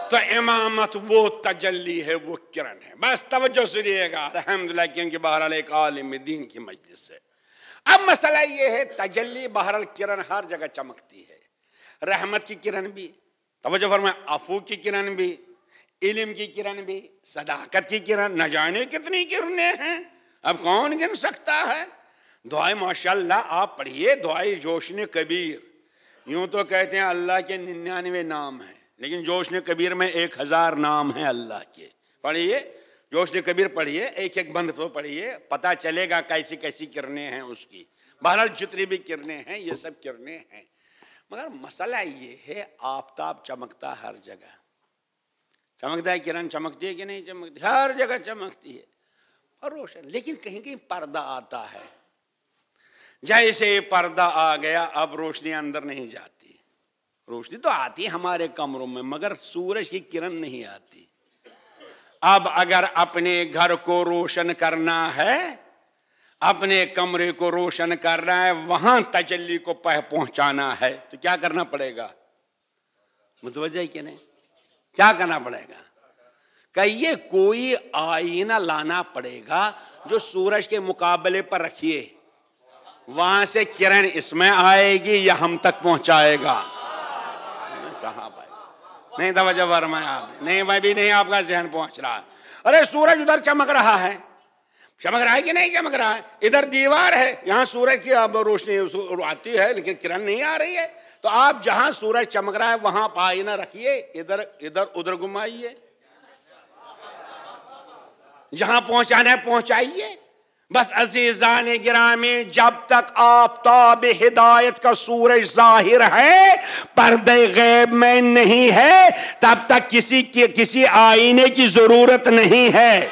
تو امامت وہ تجلی ہے، وہ کرن ہے. بس توجہ سنیے گا الحمدللہ، کیونکہ بہرحال ایک عالم دین کی مجلس ہے. اب مسئلہ یہ ہے، تجلی بہرحال کرن ہر جگہ چمکتی ہے. رحمت کی کرن بھی، توجہ فرمائیں، عفو کی کرن بھی، علم کی کرن بھی، صداقت کی کرن، نہ جانے کتنی کرنیں ہیں، اب کون گن سکتا ہے. دعائے ماشاءاللہ آپ پڑھیے، دعائے جوشن کبیر. یوں تو کہتے ہیں اللہ کے ننانوے نام ہیں، لیکن جوشن کبیر میں ایک ہزار نام ہیں اللہ کے. پڑھیے جوشن کبیر، پڑھیے ایک ایک بند تو پڑھیے، پتہ چلے گا کیسی کیسی کرنیں ہیں اس کی. بہرحال جتنی بھی کرنیں ہیں یہ سب کرنیں ہیں. مگر مسئلہ یہ ہے، آفتاب چمکتا ہر جگہ، چمکتا ہے، کرن چمکتی ہے کہ نہیں چمکتی؟ ہر جگہ چمکتی ہے اور روشن. لیکن کہیں کہیں پردہ آتا ہے. جیسے پردہ آ گیا اب روشنی اندر نہیں جاتی. روشنی تو آتی ہمارے کمروں میں مگر سورج کی کرن نہیں آتی. اب اگر اپنے گھر کو روشن کرنا ہے، اپنے کمرے کو روشن کرنا ہے، وہاں تجلی کو پہنچانا ہے، تو کیا کرنا پڑے گا؟ متوجہ ہے کہ نہیں؟ کیا کرنا پڑے گا؟ کہیے کوئی آئینہ لانا پڑے گا جو سورج کے مقابلے پر رکھیے، وہاں سے کرن اس میں آئے گی یا ہم تک پہنچائے گا؟ کہاں بھائی؟ نہیں توجہ فرمایا آپ نے. نہیں بھائی بھی نہیں، آپ کا ذہن پہنچ رہا ہے. ارے سورج ادھر چمک رہا ہے، چمک رہا ہے کہ نہیں چمک رہا ہے؟ ادھر دیوار ہے، یہاں سورج کی اب روشنی آتی ہے لیکن کرن نہیں آ رہی ہے. تو آپ جہاں سورج چمک رہا ہے وہاں آئینہ رکھیے، ادھر ادھر ادھر گھمائیے، جہاں پہنچانا ہے پہنچائیے. بس عزیزان گرامی، جب تک آفتاب ہدایت کا سورج ظاہر ہے، پردے غیب میں نہیں ہے، تب تک کسی کی کسی آئینے کی ضرورت نہیں ہے.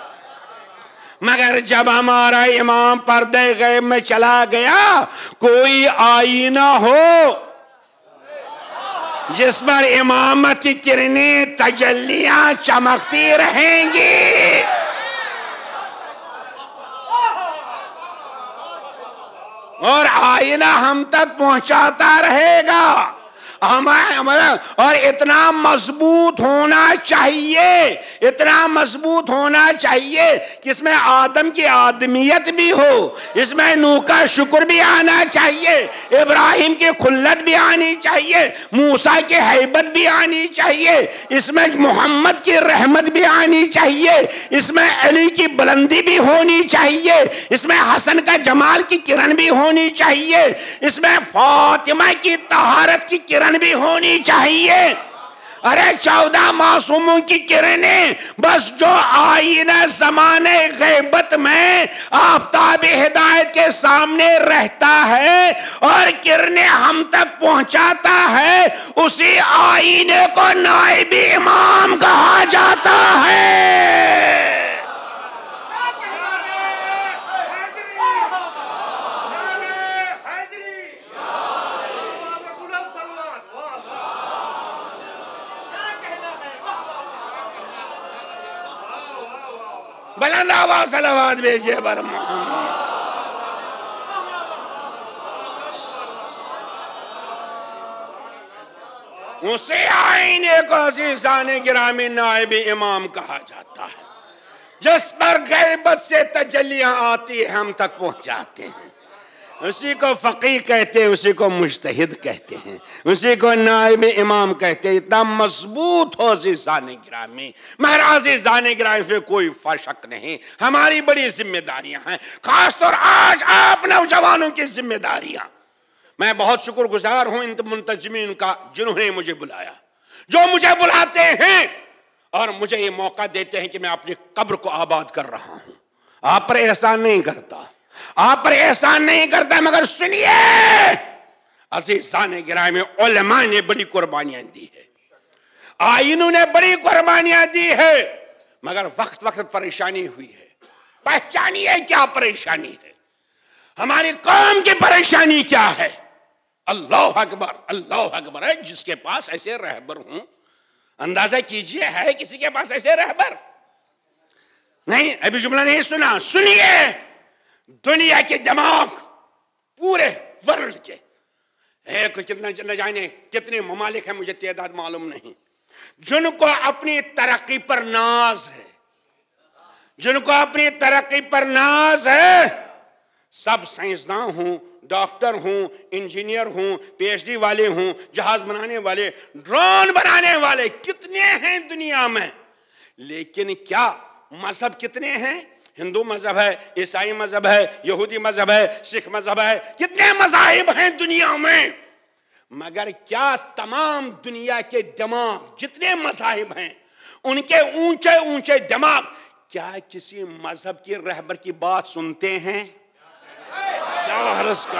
مگر جب ہمارا امام پردے غیب میں چلا گیا، کوئی آئینہ ہو جس پر امامت کی کرنیں تجلیاں چمکتی رہیں گی. اور آئینہ ہم تک پہنچاتا رہے گا ہمارا. اور اتنا مضبوط ہونا چاہیے، اتنا مضبوط ہونا چاہیے کہ اس میں آدم کی آدمیت بھی ہو، اس میں نوح کا شکر بھی آنا چاہیے، ابراہیم کی خلت بھی آنی چاہیے، موسیٰ کی ہیبت بھی آنی چاہیے، اس میں محمد کی رحمت بھی آنی چاہیے، اس میں علی کی بلندی بھی ہونی چاہیے، اس میں حسن کا جمال کی کرن بھی ہونی چاہیے، اس میں فاطمہ کی طہارت کی کرن بھی ہونی چاہیے. ارے چودہ معصوموں کی کرنیں، بس جو آئینہ زمانے غیبت میں آفتاب ہدایت کے سامنے رہتا ہے اور کرنیں ہم تک پہنچاتا ہے، اسی آئینے کو نائب امام کہا جاتا ہے. بلند آواز صلوات بھیجئے بر محمد. اسی آئینے کو عزیزان گرامی نائب امام کہا جاتا ہے، جس پر غیبت سے تجلیاں آتی ہیں ہم تک پہنچاتے ہیں. اسی کو فقیہ کہتے ہیں، اسی کو مجتہد کہتے ہیں، اسی کو نائب امام کہتے ہیں. اتنا مضبوط ہو عزیزان گرامی. مگر عزیزان گرامی پہ کوئی شک نہیں، ہماری بڑی ذمہ داریاں ہیں، خاص طور آج آپ نوجوانوں کی ذمہ داریاں. میں بہت شکر گزار ہوں ان منتظمین کا جنہوں نے مجھے بلایا، جو مجھے بلاتے ہیں اور مجھے یہ موقع دیتے ہیں کہ میں اپنی قبر کو آباد کر رہا ہوں. آپ پر احسان نہیں کرتا، آپ پر احسان نہیں کرتا، مگر سنیے عزیزان گرامی، علماء نے بڑی قربانیاں دی ہے، آئینوں نے بڑی قربانیاں دی ہے، مگر وقت وقت پریشانی ہوئی ہے. پہچانیے کیا پریشانی ہے، ہماری قوم کی پریشانی کیا ہے. اللہ اکبر، اللہ اکبر. ہے جس کے پاس ایسے رہبر ہوں، اندازہ کیجئے ہے کسی کے پاس ایسے رہبر نہیں؟ ابھی جملہ نہیں سنا، سنیے. دنیا کے دماغ پورے ورلڈ کے ایک کتنا نہ جانے کتنے ممالک ہیں، مجھے تعداد معلوم نہیں، جن کو اپنی ترقی پر ناز ہے، جن کو اپنی ترقی پر ناز ہے، سب سائنسداں ہوں، ڈاکٹر ہوں، انجینئر ہوں، پی ایچ ڈی والے ہوں، جہاز بنانے والے، ڈرون بنانے والے کتنے ہیں دنیا میں، لیکن کیا مذہب کتنے ہیں؟ ہندو مذہب ہے، عیسائی مذہب ہے، یہودی مذہب ہے، سکھ مذہب ہے، کتنے مذاہب ہیں دنیا میں، مگر کیا تمام دنیا کے دماغ جتنے مذاہب ہیں ان کے اونچے اونچے دماغ کیا کسی مذہب کے رہبر کی بات سنتے ہیں؟ کا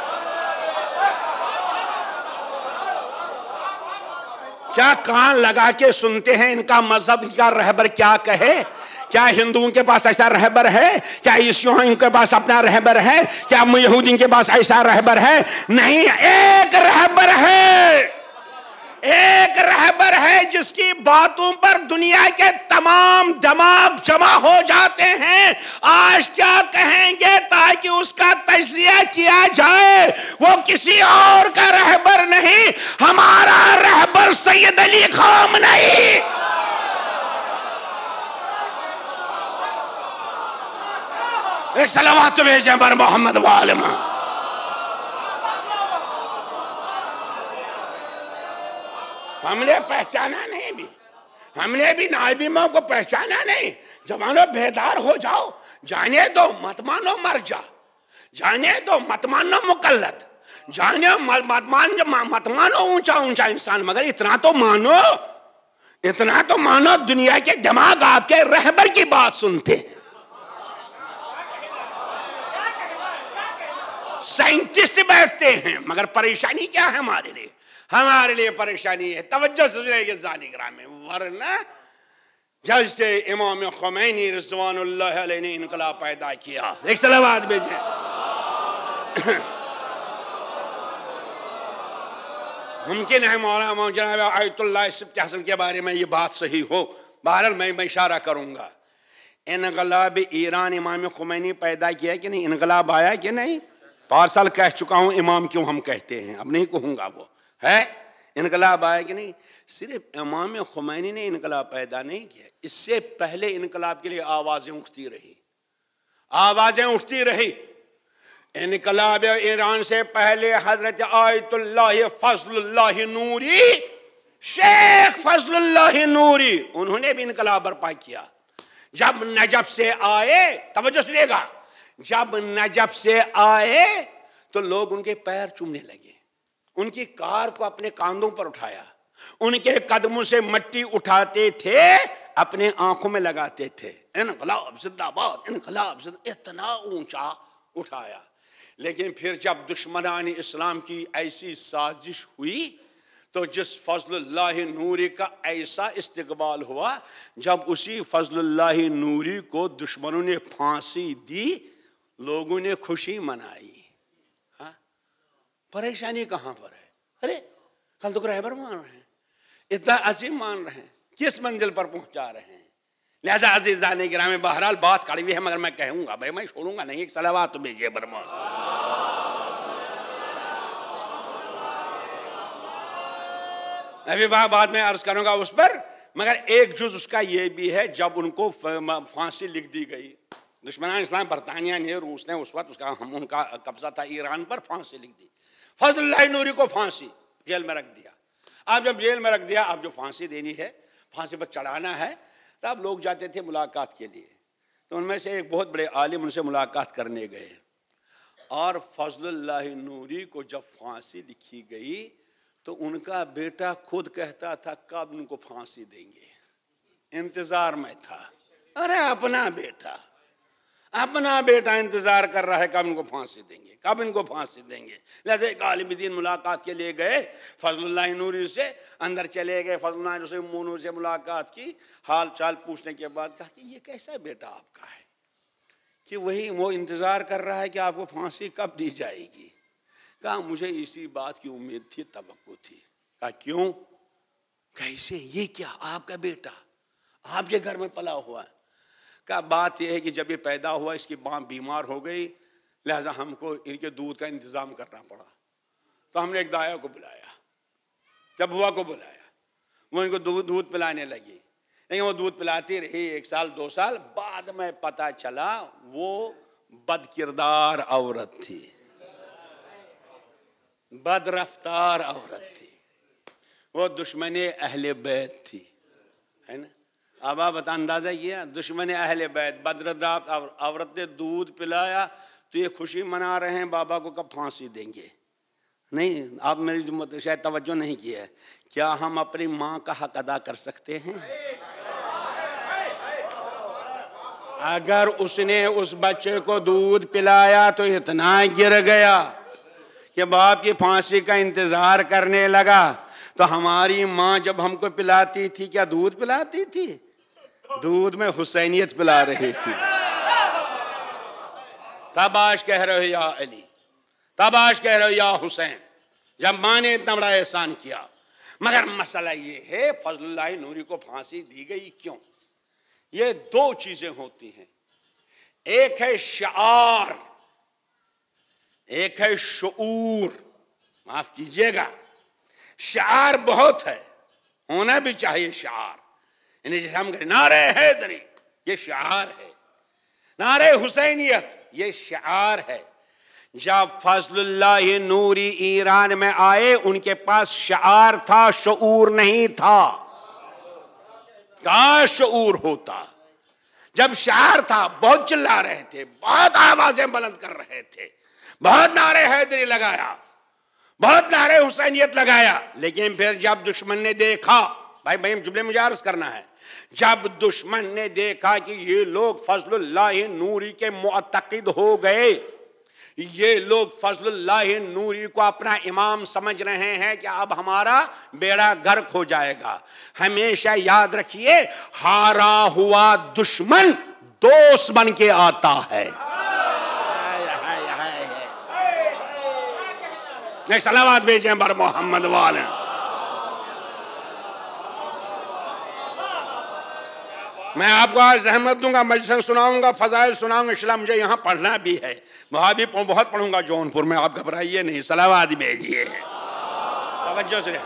کیا کان لگا کے سنتے ہیں ان کا مذہب کا رہبر کیا کہے؟ کیا ہندوؤں کے پاس ایسا رہبر ہے؟ کیا عیسائیوں کے پاس اپنا رہبر ہے؟ کیا یہودیوں کے پاس ایسا رہبر ہے؟ نہیں، ایک رہبر ہے، ایک رہبر ہے جس کی باتوں پر دنیا کے تمام دماغ جمع ہو جاتے ہیں۔ آج کیا کہیں گے تاکہ اس کا تجزیہ کیا جائے؟ وہ کسی اور کا رہبر نہیں، ہمارا رہبر سید علی خامنئی۔ ایک صلوات تو بھیجیں پر محمد وآلہ۔ ہم نے پہچانا نہیں بھی، ہم نے بھی نائب امام کو پہچانا نہیں۔ جوانوں بیدار ہو جاؤ، جانے دو مت مانو مرجع، جانے دو مت مانو مقلد، جانے مت مانو اونچا اونچا انسان، مگر اتنا تو مانو، اتنا تو مانو دنیا کے دماغ آپ کے رہبر کی بات سنتے ہیں۔ سائنٹسٹ بیٹھتے ہیں، مگر پریشانی کیا ہے ہمارے لیے؟ ہمارے لیے پریشانی ہے، توجہ سے سنیے یہ ذانی گرام میں، ورنہ جب سے امام خمینی رضوان اللہ علیہ نے انقلاب پیدا کیا، ایک صلوات بھیجیں، ممکن ہے مولانا جناب آیت اللہ سبت حسن کے بارے میں یہ بات صحیح ہو، بہرحال میں اشارہ کروں گا۔ انقلاب ایران امام خمینی پیدا کیا کہ نہیں؟ انقلاب آیا کہ نہیں؟ پانچ سال کہہ چکا ہوں امام کیوں ہم کہتے ہیں، اب نہیں کہوں گا، وہ ہے انقلاب آیا کہ نہیں؟ صرف امام خمینی نے انقلاب پیدا نہیں کیا، اس سے پہلے انقلاب کے لیے آوازیں اٹھتی رہی، آوازیں اٹھتی رہی۔ انقلاب ایران سے پہلے حضرت آیت اللہ فضل اللہ نوری، شیخ فضل اللہ نوری، انہوں نے بھی انقلاب برپا کیا۔ جب نجف سے آئے، توجہ سنیے گا، جب نجف سے آئے تو لوگ ان کے پیر چومنے لگے، ان کی کار کو اپنے کاندھوں پر اٹھایا، ان کے قدموں سے مٹی اٹھاتے تھے، اپنے آنکھوں میں لگاتے تھے، انقلاب زندہ باد، انقلاب زندہ، اتنا اونچا اٹھایا۔ لیکن پھر جب دشمنان اسلام کی ایسی سازش ہوئی تو جس فضل اللہ نوری کا ایسا استقبال ہوا، جب اسی فضل اللہ نوری کو دشمنوں نے پھانسی دی، لوگوں نے خوشی منائی۔ ہاں، پریشانی کہاں پر ہے؟ ارے کل تو رہبر مان رہے ہیں، اتنا عظیم مان رہے ہیں، کس منزل پر پہنچا رہے ہیں؟ لہذا عزیزان گرامی، بہرحال بات کڑوی ہے، مگر میں کہوں گا بھائی، میں چھوڑوں گا نہیں، ایک صلوات تو بھیجیے برما۔ ابھی بعد میں عرض کروں گا اس پر، مگر ایک جز اس کا یہ بھی ہے، جب ان کو پھانسی لکھ دی گئی، دشمنان اسلام برطانیہ نے، روس نے، اس وقت اس کا ہم ان کا قبضہ تھا ایران پر، پھانسی لکھ دی، فضل اللہ نوری کو پھانسی، جیل میں رکھ دیا۔ اب جب جیل میں رکھ دیا، اب جو پھانسی دینی ہے، پھانسی پر چڑھانا ہے، تب لوگ جاتے تھے ملاقات کے لیے، تو ان میں سے ایک بہت بڑے عالم ان سے ملاقات کرنے گئے، اور فضل اللہ نوری کو جب پھانسی لکھی گئی تو ان کا بیٹا خود کہتا تھا کب ان کو پھانسی دیں گے، انتظار میں تھا۔ ارے اپنا بیٹا، اپنا بیٹا انتظار کر رہا ہے کب ان کو پھانسی دیں گے، کب ان کو پھانسی دیں گے۔ لہذا ایک عالم دین ملاقات کے لیے گئے، فضل اللہ نوری سے اندر چلے گئے، فضل اللہ نوری سے ملاقات کی، حال چال پوچھنے کے بعد کہا کہ یہ کیسا بیٹا آپ کا ہے کہ وہی وہ انتظار کر رہا ہے کہ آپ کو پھانسی کب دی جائے گی؟ کہا مجھے اسی بات کی امید تھی، توقع تھی۔ کہا کیوں؟ کیسے؟ یہ کیا آپ کا بیٹا آپ کے گھر میں پلا ہوا ہے؟ کہا بات یہ ہے کہ جب یہ پیدا ہوا اس کی ماں بیمار ہو گئی، لہذا ہم کو ان کے دودھ کا انتظام کرنا پڑا، تو ہم نے ایک دایا کو بلایا، جب بوا کو بلایا، وہ ان کو دودھ دودھ پلانے لگی، لیکن وہ دودھ پلاتی رہی ایک سال دو سال، بعد میں پتہ چلا وہ بد کردار عورت تھی، بد رفتار عورت تھی، وہ دشمن اہل بیت تھی، ہے نا؟ اب آپ اندازہ کیا، دشمن اہل بیت بد رفتار عورت نے دودھ پلایا تو یہ خوشی منا رہے ہیں بابا کو کب پھانسی دیں گے۔ نہیں، آپ میری شاید توجہ نہیں کی ہے، کیا ہم اپنی ماں کا حق ادا کر سکتے ہیں؟ اگر اس نے اس بچے کو دودھ پلایا تو اتنا گر گیا کہ باپ کی پھانسی کا انتظار کرنے لگا، تو ہماری ماں جب ہم کو پلاتی تھی کیا دودھ پلاتی تھی؟ دودھ میں حسینیت پلا رہی تھی۔ تب آج کہہ رہے ہو یا علی، تب آج کہہ رہے ہو یا حسین، جب ماں نے اتنا بڑا احسان کیا۔ مگر مسئلہ یہ ہے فضل اللہ نوری کو پھانسی دی گئی کیوں؟ یہ دو چیزیں ہوتی ہیں، ایک ہے شعار، ایک ہے شعور۔ معاف کیجئے گا، شعار بہت ہے، ہونا بھی چاہیے شعار، یعنی جیسے ہم کہیں نعرہ حیدری، یہ شعار ہے، نعرہ حسینیت یہ شعار ہے۔ جب فضل اللہ نوری ایران میں آئے ان کے پاس شعار تھا، شعور نہیں تھا۔ کاش شعور ہوتا، جب شعار تھا بہت چلا رہے تھے، بہت آوازیں بلند کر رہے تھے، بہت نعرہ حیدری لگایا، بہت نعرہ حسینیت لگایا، لیکن پھر جب دشمن نے دیکھا، بھائی بھائی جملے مجھے عرض کرنا ہے، جب دشمن نے دیکھا کہ یہ لوگ فضل اللہ نوری کے معتقد ہو گئے، یہ لوگ فضل اللہ نوری کو اپنا امام سمجھ رہے ہیں کہ اب ہمارا بیڑا غرق ہو جائے گا، ہمیشہ یاد رکھیے ہارا ہوا دشمن دوست بن کے آتا ہے۔ ایک صلوات بھیجیں بر محمد والے۔ میں آپ کو آج زحمت دوں گا، مجلس سناؤں گا، فضائل سناؤں گا، انشاءاللہ مجھے یہاں پڑھنا بھی ہے، وہاں بھی بہت پڑھوں گا جون پور میں، آپ گھبرائیے نہیں، صلوات بھیجیے۔ توجہ سے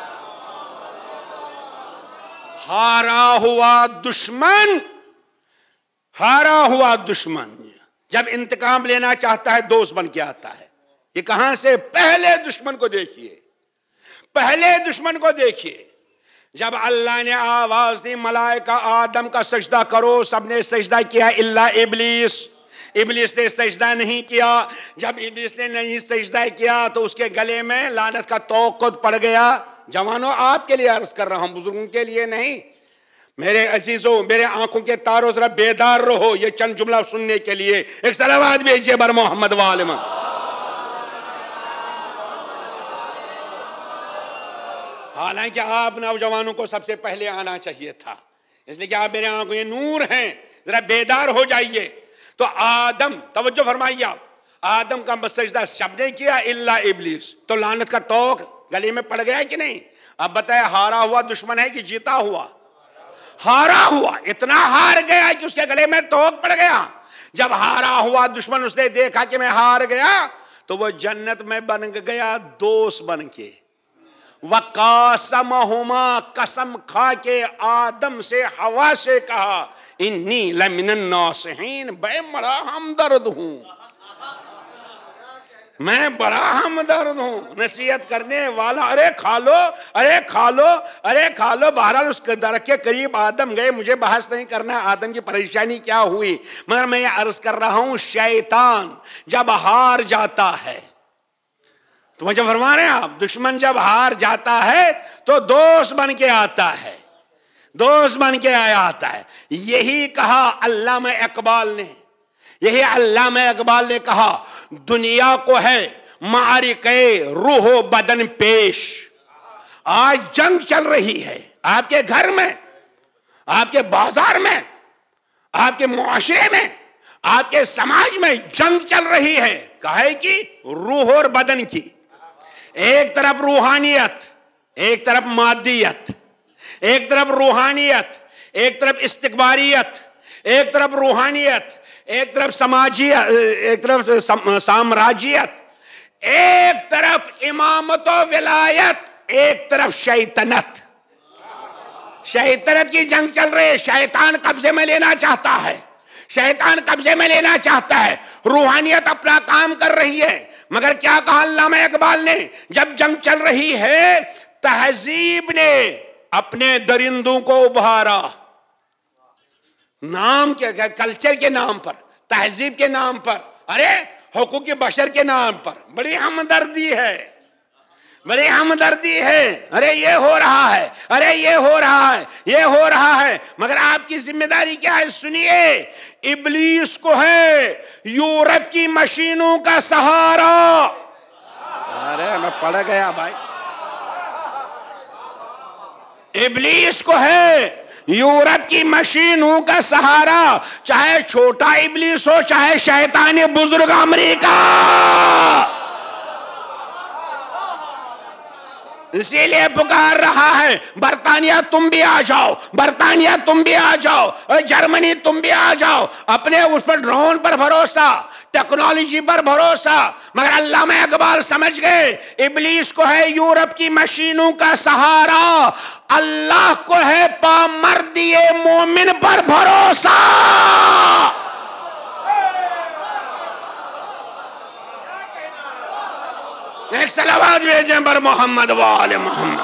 ہارا ہوا دشمن، ہارا ہوا دشمن جب انتقام لینا چاہتا ہے دوست بن کے آتا ہے۔ یہ کہاں سے؟ پہلے دشمن کو دیکھیے، پہلے دشمن کو دیکھیے، جب اللہ نے آواز دی ملائکہ آدم کا سجدہ کرو، سب نے سجدہ کیا الا ابلیس، ابلیس نے سجدہ نہیں کیا۔ جب ابلیس نے نہیں سجدہ کیا تو اس کے گلے میں لعنت کا توقد پڑ گیا۔ جوانوں آپ کے لیے عرض کر رہا ہوں، بزرگوں کے لیے نہیں، میرے عزیزوں، میرے آنکھوں کے تاروں ذرا بیدار رہو، یہ چند جملہ سننے کے لیے ایک صلوات بھیجیے بر محمد والم۔ حالانکہ آپ نوجوانوں کو سب سے پہلے آنا چاہیے تھا، اس لیے کہ آپ میرے آنکھوں یہ نور ہیں، ذرا بیدار ہو جائیے۔ تو آدم، توجہ فرمائیے، آپ آدم کا سجدہ سب نے کیا الا ابلیس، تو لعنت کا توق گلے میں پڑ گیا کہ نہیں؟ اب بتائے ہارا ہوا دشمن ہے کہ جیتا ہوا؟ ہارا ہوا، اتنا ہار گیا کہ اس کے گلے میں توق پڑ گیا۔ جب ہارا ہوا دشمن اس نے دیکھا کہ میں ہار گیا تو وہ جنت میں بن گیا دوست بن کے۔ وَقَاسَمَهُمَا، قسم کھا کے آدم سے حوا سے کہا انی لمن الناصحین، میں بڑا ہمدرد ہوں، میں بڑا ہمدرد ہوں، نصیحت کرنے والا۔ ارے کھا لو، ارے کھا لو، ارے کھا لو۔ بہرحال اس کے درخت کے قریب آدم گئے، مجھے بحث نہیں کرنا آدم کی پریشانی کیا ہوئی، مگر میں یہ عرض کر رہا ہوں شیطان جب ہار جاتا ہے، تو مجھے فرما رہے ہیں آپ، دشمن جب ہار جاتا ہے تو دوست بن کے آتا ہے، دوست بن کے آیا آتا ہے۔ یہی کہا علامہ اقبال نے، یہی علامہ اقبال نے کہا دنیا کو ہے معرکہ روح و بدن پیش۔ آج جنگ چل رہی ہے آپ کے گھر میں، آپ کے بازار میں، آپ کے معاشرے میں، آپ کے سماج میں جنگ چل رہی ہے، کہے کہ روح اور بدن کی۔ ایک طرف روحانیت، ایک طرف مادیت، ایک طرف روحانیت، ایک طرف استکباریت، ایک طرف روحانیت، ایک طرف سماجیت، ایک طرف سامراجیت، ایک طرف امامت و ولایت، ایک طرف شیطنت۔ شیطنت کی جنگ چل رہی ہے، شیطان قبضے میں لینا چاہتا ہے، شیطان قبضے میں لینا چاہتا ہے، روحانیت اپنا کام کر رہی ہے، مگر کیا کہا علامہ اقبال نے؟ جب جنگ چل رہی ہے تہذیب نے اپنے درندوں کو ابھارا، نام کے کلچر کے نام پر، تہذیب کے نام پر، ارے حقوق بشر کے نام پر بڑی ہمدردی ہے، بڑی ہمدردی ہے، ارے یہ ہو رہا ہے، ارے یہ ہو رہا ہے، یہ ہو رہا ہے، مگر آپ کی ذمہ داری کیا ہے؟ سنیے، ابلیس کو ہے یورپ کی مشینوں کا سہارا۔ ارے میں پڑھ گیا بھائی، ابلیس کو ہے یورپ کی مشینوں کا سہارا، چاہے چھوٹا ابلیس ہو چاہے شیطان بزرگ امریکہ۔ اسی لیے پکار رہا ہے برطانیہ تم بھی آ جاؤ، برطانیہ تم بھی آ جاؤ، جرمنی تم بھی آ جاؤ، اپنے اس پر ڈرون پر بھروسہ، ٹیکنالوجی پر بھروسہ، مگر علامہ اقبال سمجھ گئے ابلیس کو ہے یورپ کی مشینوں کا سہارا، اللہ کو ہے پامردی مومن پر بھروسہ۔ ایک صلوات بھیجیں بر محمد و آل محمد۔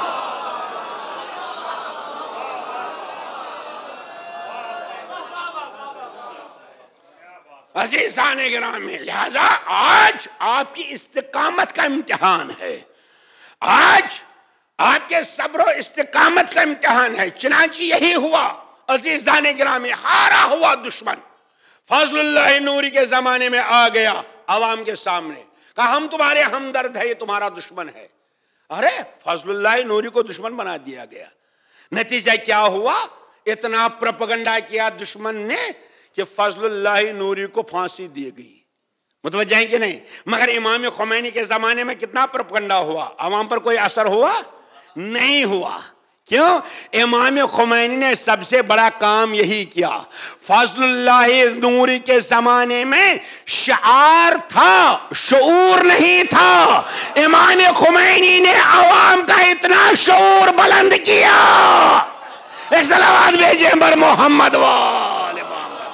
عزیزان گرامی، لہذا آج آپ کی استقامت کا امتحان ہے، آج آپ کے صبر و استقامت کا امتحان ہے، چنانچہ یہی ہوا عزیزان گرامی، ہارا ہوا دشمن فضل اللہ نوری کے زمانے میں آ گیا عوام کے سامنے، کہا ہم تمہارے ہمدرد ہے، یہ تمہارا دشمن ہے۔ ارے فضل اللہ نوری کو دشمن بنا دیا گیا، نتیجہ کیا ہوا؟ اتنا پروپیگنڈا کیا دشمن نے کہ فضل اللہ نوری کو پھانسی دی گئی، متوجہ ہیں کہ نہیں؟ مگر امام خمینی کے زمانے میں کتنا پروپیگنڈا ہوا، عوام پر کوئی اثر ہوا؟ نہیں ہوا۔ کیوں؟ امام خمینی نے سب سے بڑا کام یہی کیا، فضل اللہ نوری کے زمانے میں شعار تھا، شعور نہیں تھا، امام خمینی نے عوام کا اتنا شعور بلند کیا۔ ایک صلوات بھیجیں بر محمد وآل محمد۔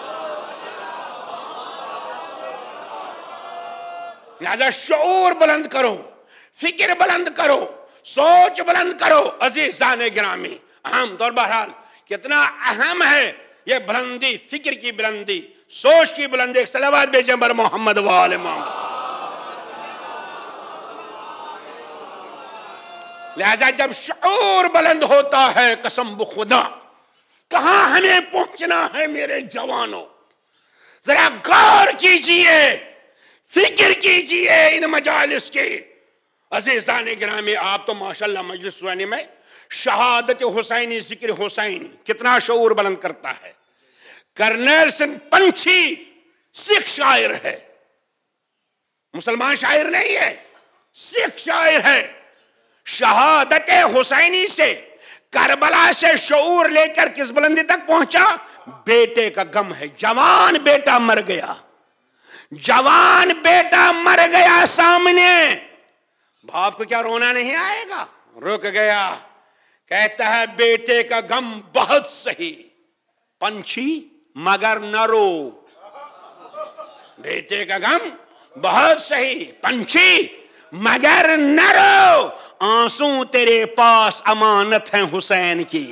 لہذا شعور بلند کرو، فکر بلند کرو، سوچ بلند کرو۔ عزیزان گرامی، اہم طور بہرحال کتنا اہم ہے یہ بلندی، فکر کی بلندی، سوچ کی بلندی۔ ایک صلوات بھیجیں بر محمد و آل محمد۔ لہذا جب شعور بلند ہوتا ہے، قسم بخدا کہاں ہمیں پہنچنا ہے میرے جوانوں، ذرا غور کیجئے، فکر کیجئے ان مجالس کی۔ عزیزان گرامی، آپ تو ماشاءاللہ مجلس سنانے میں شہادت حسینی، ذکر حسین کتنا شعور بلند کرتا ہے۔ کرنیل سنگھ پنچھی سکھ شاعر ہے، مسلمان شاعر نہیں ہے، سکھ شاعر ہے۔ شہادت حسینی سے، کربلا سے شعور لے کر کس بلندی تک پہنچا؟ بیٹے کا غم ہے، جوان بیٹا مر گیا، جوان بیٹا مر گیا سامنے، باپ کو کیا رونا نہیں آئے گا؟ رک گیا، کہتا ہے بیٹے کا غم بہت سہی پنچھی مگر نہ رو، بیٹے کا غم بہت سہی پنچھی مگر نہ رو، آنسو تیرے پاس امانت ہیں حسین کی۔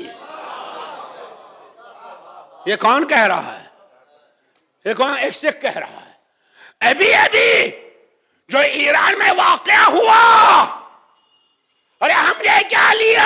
یہ کون کہہ رہا ہے؟ یہ کون؟ ایک سکھ کہہ رہا ہے۔ ابھی ابھی جو ایران میں واقعہ ہوا، ارے ہم نے کیا لیا؟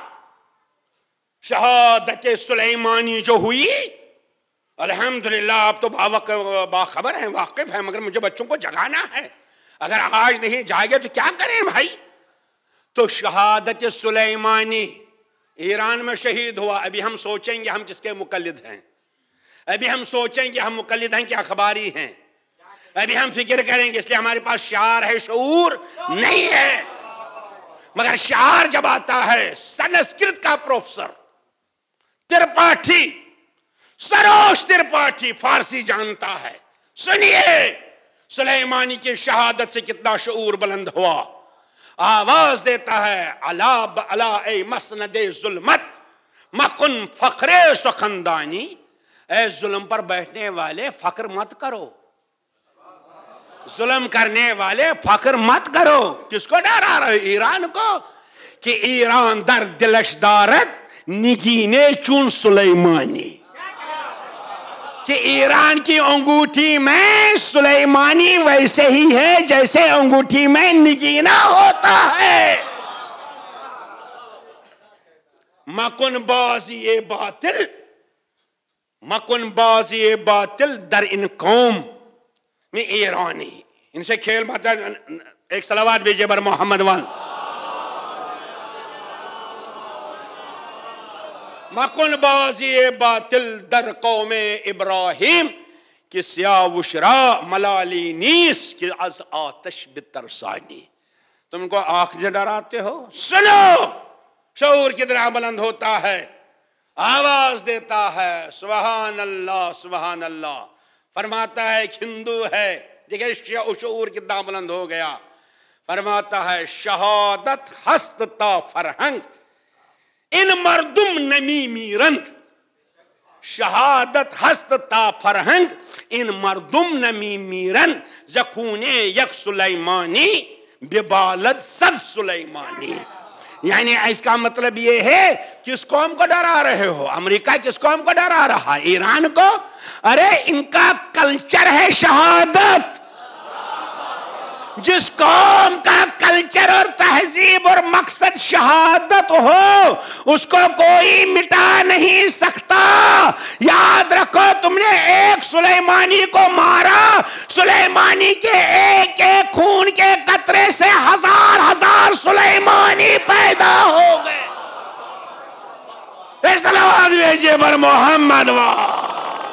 شہادت سلیمانی جو ہوئی، الحمدللہ آپ تو باخبر ہیں، واقف ہیں، مگر مجھے بچوں کو جگانا ہے، اگر آج نہیں جائے تو کیا کریں بھائی؟ تو شہادت سلیمانی ایران میں شہید ہوا، ابھی ہم سوچیں گے ہم کس کے مقلد ہیں، ابھی ہم سوچیں گے ہم مقلد ہیں کہ اخباری ہیں، ابھی ہم فکر کریں گے، اس لیے ہمارے پاس شعار ہے، شعور نہیں ہے۔ مگر شعار جب آتا ہے، سنسکرت کا پروفیسر ترپاٹھی، سروش ترپاٹھی فارسی جانتا ہے، سنیے سلیمانی کی شہادت سے کتنا شعور بلند ہوا، آواز دیتا ہے، الا بالا اے مسند ظلمت مکن فخر سخندانی، اے ظلم پر بیٹھنے والے فخر مت کرو، ظلم کرنے والے فخر مت کرو۔ کس کو ڈرا رہے؟ ایران کو، کہ ایران در دلش دارد نگینے چون سلیمانی، کہ ایران کی انگوٹھی میں سلیمانی ویسے ہی ہے جیسے انگوٹھی میں نگینا ہوتا ہے۔ مکن بازی باطل، مکن بازی باطل در ان قوم میں ایرانی، ان سے کھیل مت۔ ایک صلوات بھیجئے بر محمد وال۔ مکن بازی باطل در قوم ابراہیم، کہ سیاہ وشرا ملالی نیس، کہ از آتش بترسانی۔ تم کو آنکھ سے ڈراتے ہو؟ سنو، شعور کتنا بلند ہوتا ہے، آواز دیتا ہے، سبحان اللہ سبحان اللہ۔ فرماتا ہے ایک ہندو ہے، دیکھیں شعور کتنا بلند ہو گیا، فرماتا ہے شہادت ہست تا فرہنگ ان مردم نمی میرند، شہادت ہست تا فرہنگ ان مردم نمی میرند، زکونے یک سلیمانی ببالد صد سلیمانی۔ یعنی اس کا مطلب یہ ہے، کس قوم کو ڈرا رہے ہو؟ امریکہ کس قوم کو ڈرا رہا ہے؟ ایران کو۔ ارے ان کا کلچر ہے شہادت۔ جس قوم کا کلچر اور تہذیب اور مقصد شہادت ہو، اس کو کوئی مٹا نہیں سکتا۔ یاد رکھو، تم نے ایک سلیمانی کو مارا، سلیمانی کے ایک ایک خون کے قطرے سے ہزار ہزار سلیمانی پیدا ہو گئے۔ ایک صلوات بھیجئے بر محمد وال۔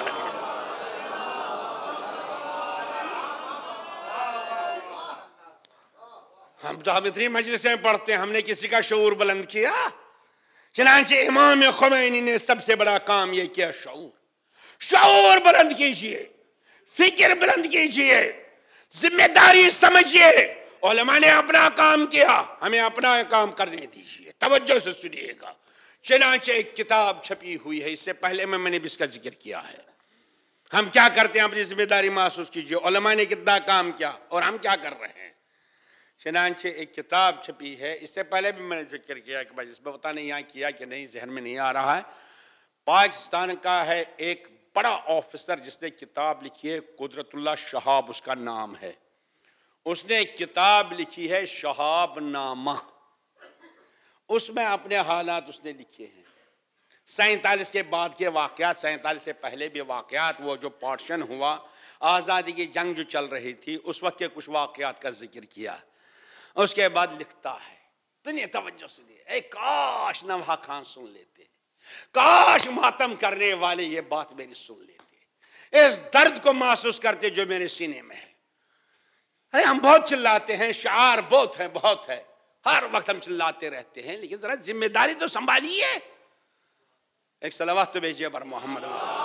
ہم تو ہم اتنی مجلسیں پڑھتے ہیں، ہم نے کسی کا شعور بلند کیا؟ چنانچہ امام خمینی نے سب سے بڑا کام یہ کیا، شعور شعور بلند کیجئے، فکر بلند کیجئے، ذمہ داری سمجھئے۔ علماء نے اپنا کام کیا، ہمیں اپنا کام کرنے دیجئے، توجہ سے سنیے گا۔ چنانچہ ایک کتاب چھپی ہوئی ہے، اس سے پہلے میں میں نے بھی اس کا ذکر کیا ہے۔ ہم کیا کرتے ہیں، اپنی ذمہ داری محسوس کیجئے، علماء نے کتنا کام کیا اور ہم کیا کر رہے ہیں۔ چنانچہ ایک کتاب چھپی ہے، اس سے پہلے بھی میں نے ذکر کیا کہ اس میں پتہ نہیں یہاں کیا کہ نہیں، ذہن میں نہیں آ رہا ہے۔ پاکستان کا ہے ایک بڑا آفیسر جس نے کتاب لکھی ہے، قدرت اللہ شہاب اس کا نام ہے۔ اس نے ایک کتاب لکھی ہے شہاب نامہ، اس میں اپنے حالات اس نے لکھے ہیں، سینتالیس کے بعد کے واقعات، سینتالیس سے پہلے بھی واقعات، وہ جو پارٹیشن ہوا، آزادی کی جنگ جو چل رہی تھی، اس وقت کے کچھ واقعات کا ذکر کیا۔ اس کے بعد لکھتا ہے، تنہیں توجہ سے دیئے، اے کاش نوحہ خان سن لیتے، کاش ماتم کرنے والے یہ بات میری سن لیتے، اس درد کو محسوس کرتے جو میرے سینے میں ہے۔ ارے ہم بہت چلاتے ہیں، شعار بہت ہے بہت ہے، ہر وقت ہم چلاتے رہتے ہیں، لیکن ذرا ذمہ داری تو سنبھالیے۔ ایک صلوات تو بھیجئے بر محمد۔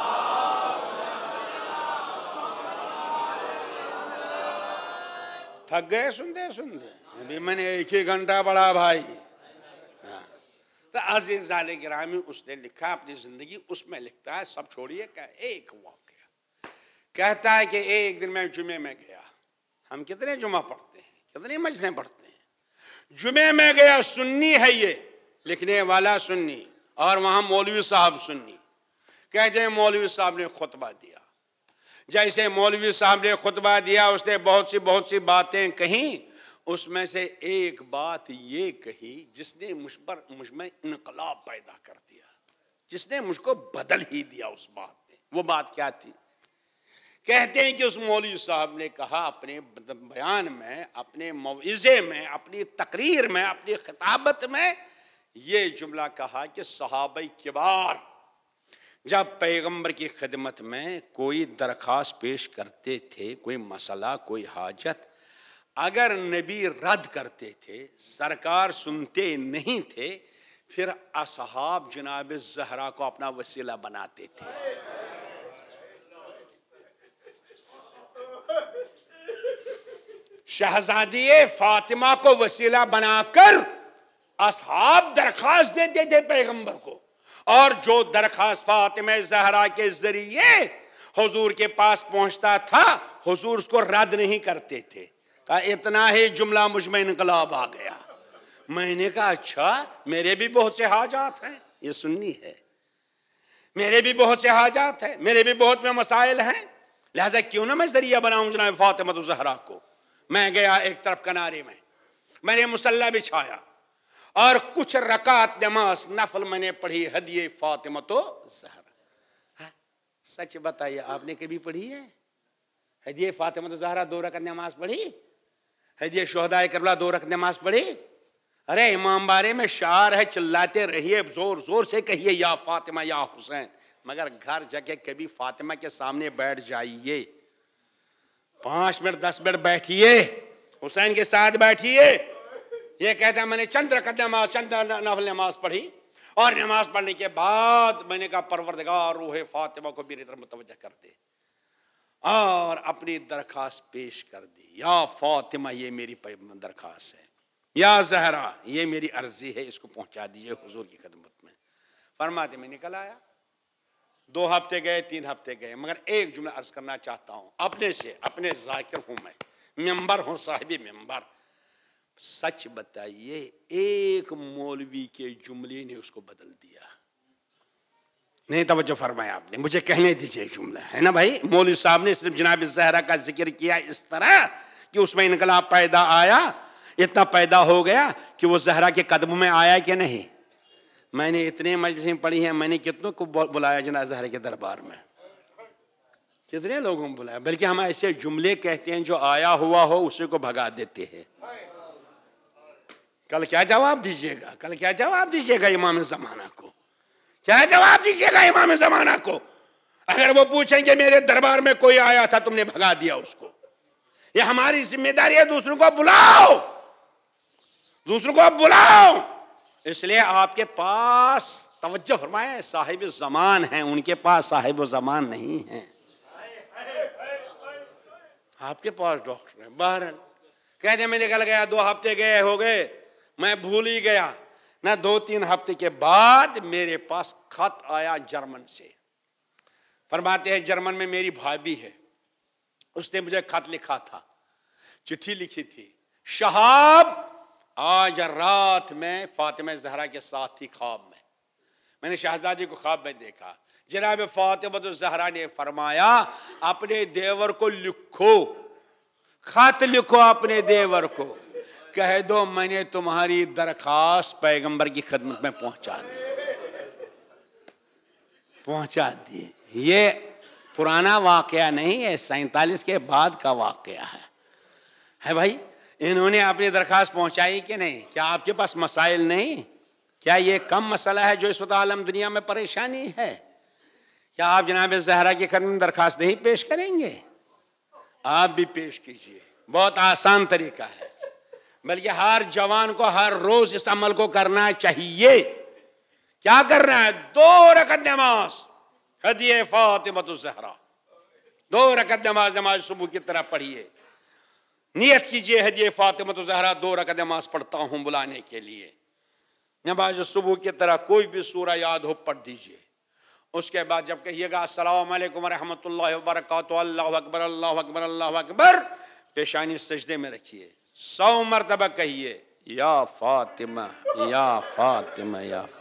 تھک گئے سنتے سنتے؟ ابھی میں نے ایک ہی گھنٹہ پڑھا بھائی۔ تو عزیز ذالِ گرامی، اس نے لکھا اپنی زندگی، اس میں لکھتا ہے، سب چھوڑیے کہ ایک واقعہ کہتا ہے کہ ایک دن میں جمعے میں گیا۔ ہم کتنے جمعہ پڑھتے ہیں، کتنی مجلسیں پڑھتے ہیں؟ جمعے میں گیا، سنی ہے یہ، لکھنے والا سنی، اور وہاں مولوی صاحب سنی۔ کہتے ہیں مولوی صاحب نے خطبہ دیا، جیسے مولوی صاحب نے خطبہ دیا، اس نے بہت سی بہت سی باتیں کہیں، اس میں سے ایک بات یہ کہی جس نے مجھ پر مجھ میں انقلاب پیدا کر دیا، جس نے مجھ کو بدل ہی دیا اس بات نے۔ وہ بات کیا تھی؟ کہتے ہیں کہ اس مولوی صاحب نے کہا اپنے بیان میں، اپنے موعظے میں، اپنی تقریر میں، اپنی خطابت میں یہ جملہ کہا کہ صحابہ کبار جب پیغمبر کی خدمت میں کوئی درخواست پیش کرتے تھے، کوئی مسئلہ، کوئی حاجت، اگر نبی رد کرتے تھے، سرکار سنتے نہیں تھے، پھر اصحاب جناب زہرا کو اپنا وسیلہ بناتے تھے۔ شہزادی فاطمہ کو وسیلہ بنا کر اصحاب درخواست دیتے تھے پیغمبر کو، اور جو درخواست فاطمہ زہرا کے ذریعے حضور کے پاس پہنچتا تھا حضور اس کو رد نہیں کرتے تھے. کہا اتنا ہی جملہ مجھ میں انقلاب آ گیا. میں نے کہا اچھا میرے بھی بہت سے حاجات ہیں. یہ سنی ہے. میرے بھی بہت سے حاجات ہیں, میرے بھی بہت میں مسائل ہیں, لہذا کیوں نہ میں ذریعہ بناؤں جناب فاطمہ زہرا کو. میں گیا ایک طرف کنارے میں, میں نے مصلی بچھایا اور کچھ رکعت نماز نفل میں نے پڑھی ہدیہ فاطمہ زہرا. سچ بتائیے آپ نے کبھی پڑھی ہے ہدیہ فاطمہ زہرا دو رکعت نماز پڑھی؟ ہدیہ شہداء کربلا دو رکعت نماز پڑھی؟ ارے امام بارے میں شعار ہے, چلاتے رہیے, زور زور سے کہیے یا فاطمہ یا حسین, مگر گھر جا کے کبھی فاطمہ کے سامنے بیٹھ جائیے, پانچ منٹ دس منٹ بیٹھیے, حسین کے ساتھ بیٹھیے. یہ کہتا ہے میں نے چند رکعت نماز چند نفل نماز پڑھی, اور نماز پڑھنے کے بعد میں نے کہا پروردگار روح فاطمہ کو میری طرف متوجہ کر دے, اور اپنی درخواست پیش کر دی. یا فاطمہ یہ میری درخواست ہے, یا زہرا یہ میری عرضی ہے, اس کو پہنچا دیجئے حضور کی خدمت میں. فرماتے میں نکل آیا. دو ہفتے گئے, تین ہفتے گئے, مگر ایک جملہ عرض کرنا چاہتا ہوں اپنے سے, اپنے ذاکر ہوں میں, ممبر ہوں, صاحب ممبر. سچ بتائیے ایک مولوی کے جملے نے اس کو بدل دیا. نہیں توجہ فرمایا آپ نے, مجھے کہنے دیجئے جملہ ہے نا بھائی. مولوی صاحب نے صرف جناب زہرا کا ذکر کیا اس طرح کہ اس میں انقلاب پیدا آیا, اتنا پیدا ہو گیا کہ وہ زہرا کے قدموں میں آیا کہ نہیں. میں نے اتنے مجلسیں پڑھی ہیں, میں نے کتنوں کو بلایا جناب زہرا کے دربار میں, کتنے لوگوں کو بلایا. بلکہ ہم ایسے جملے کہتے ہیں جو آیا ہوا ہو اسے کو بھگا دیتے ہیں. کل کیا جواب دیجئے گا, کل کیا جواب دیجئے گا امام زمانہ کو, کیا جواب دیجئے گا امام زمانہ کو اگر وہ پوچھیں کہ میرے دربار میں کوئی آیا تھا تم نے بھگا دیا اس کو. یہ ہماری ذمہ داری ہے, دوسروں کو بلاؤ, دوسروں کو بلاؤ. اس لیے آپ کے پاس توجہ فرمائیں, صاحب زمان ہیں, ان کے پاس صاحب زمان نہیں ہیں. آپ کے پاس ڈاکٹر ہیں. بہرحال کہتے ہیں میں نکل گیا, دو ہفتے گئے ہو گئے, میں بھول ہی گیا نہ. دو تین ہفتے کے بعد میرے پاس خط آیا جرمن سے. فرماتے ہیں جرمن میں میری بھابھی ہے, اس نے مجھے خط لکھا تھا, چٹھی لکھی تھی, شہاب آج رات میں فاطمہ زہرا کے ساتھ تھی خواب میں. میں نے شہزادی کو خواب میں دیکھا. جناب فاطمہ زہرا نے فرمایا اپنے دیور کو لکھو, خط لکھو اپنے دیور کو, کہہ دو میں نے تمہاری درخواست پیغمبر کی خدمت میں پہنچا دی, پہنچا دی. یہ پرانا واقعہ نہیں ہے, سینتالیس کے بعد کا واقعہ ہے. ہے بھائی, انہوں نے اپنی درخواست پہنچائی کہ نہیں؟ کیا آپ کے پاس مسائل نہیں؟ کیا یہ کم مسئلہ ہے جو اس وقت عالم دنیا میں پریشانی ہے؟ کیا آپ جناب زہرا کی خدمت میں درخواست نہیں پیش کریں گے؟ آپ بھی پیش کیجئے, بہت آسان طریقہ ہے. بلکہ ہر جوان کو ہر روز اس عمل کو کرنا چاہیے. کیا کرنا ہے؟ دو رکعت نماز ہدیہ فاطمہ زہرا, دو رکعت نماز نماز صبح کی طرح پڑھیے. نیت کیجئے ہدیہ فاطمہ زہرا دو رکعت نماز پڑھتا ہوں بلانے کے لیے. نماز صبح کی طرح کوئی بھی سورہ یاد ہو پڑھ دیجئے. اس کے بعد جب کہیے گا السلام علیکم ورحمۃ اللہ وبرکاتہ, اللہ اکبر اللہ اکبر اللہ اکبر, پیشانی سجدے میں رکھیے, سو مرتبہ کہیے یا فاطمہ یا فاطمہ یا فاطمہ.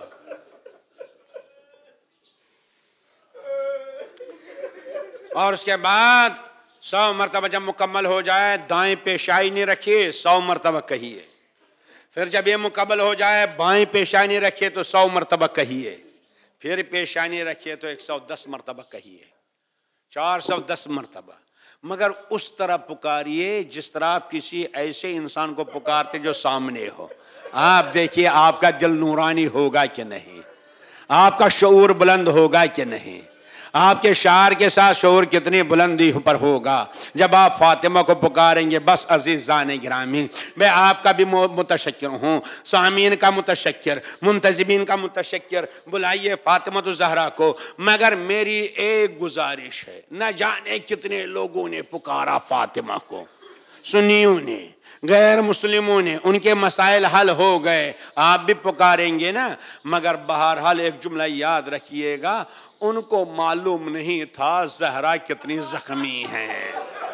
اور اس کے بعد سو مرتبہ جب مکمل ہو جائے دائیں پیشانی رکھیے, سو مرتبہ کہیے. پھر جب یہ مکمل ہو جائے بائیں پیشانی رکھیے تو سو مرتبہ کہیے. پھر پیشانی رکھیے تو ایک سو دس مرتبہ کہیے, چار سو دس مرتبہ. مگر اس طرح پکاریے جس طرح آپ کسی ایسے انسان کو پکارتے جو سامنے ہو. آپ دیکھیے آپ کا دل نورانی ہوگا کہ نہیں, آپ کا شعور بلند ہوگا کہ نہیں, آپ کے شعر کے ساتھ شعور کتنی بلندی پر ہوگا جب آپ فاطمہ کو پکاریں گے. بس عزیزان گرامی, میں آپ کا بھی متشکر ہوں, سامعین کا متشکر, منتظمین کا متشکر. بلائیے فاطمہ زہرا کو. مگر میری ایک گزارش ہے, نہ جانے کتنے لوگوں نے پکارا فاطمہ کو, سنیوں نے, غیر مسلموں نے، ان کے مسائل حل ہو گئے، آپ بھی پکاریں گے نا، مگر بہرحال ایک جملہ یاد رکھیے گا، ان کو معلوم نہیں تھا زہرا کتنی زخمی ہیں۔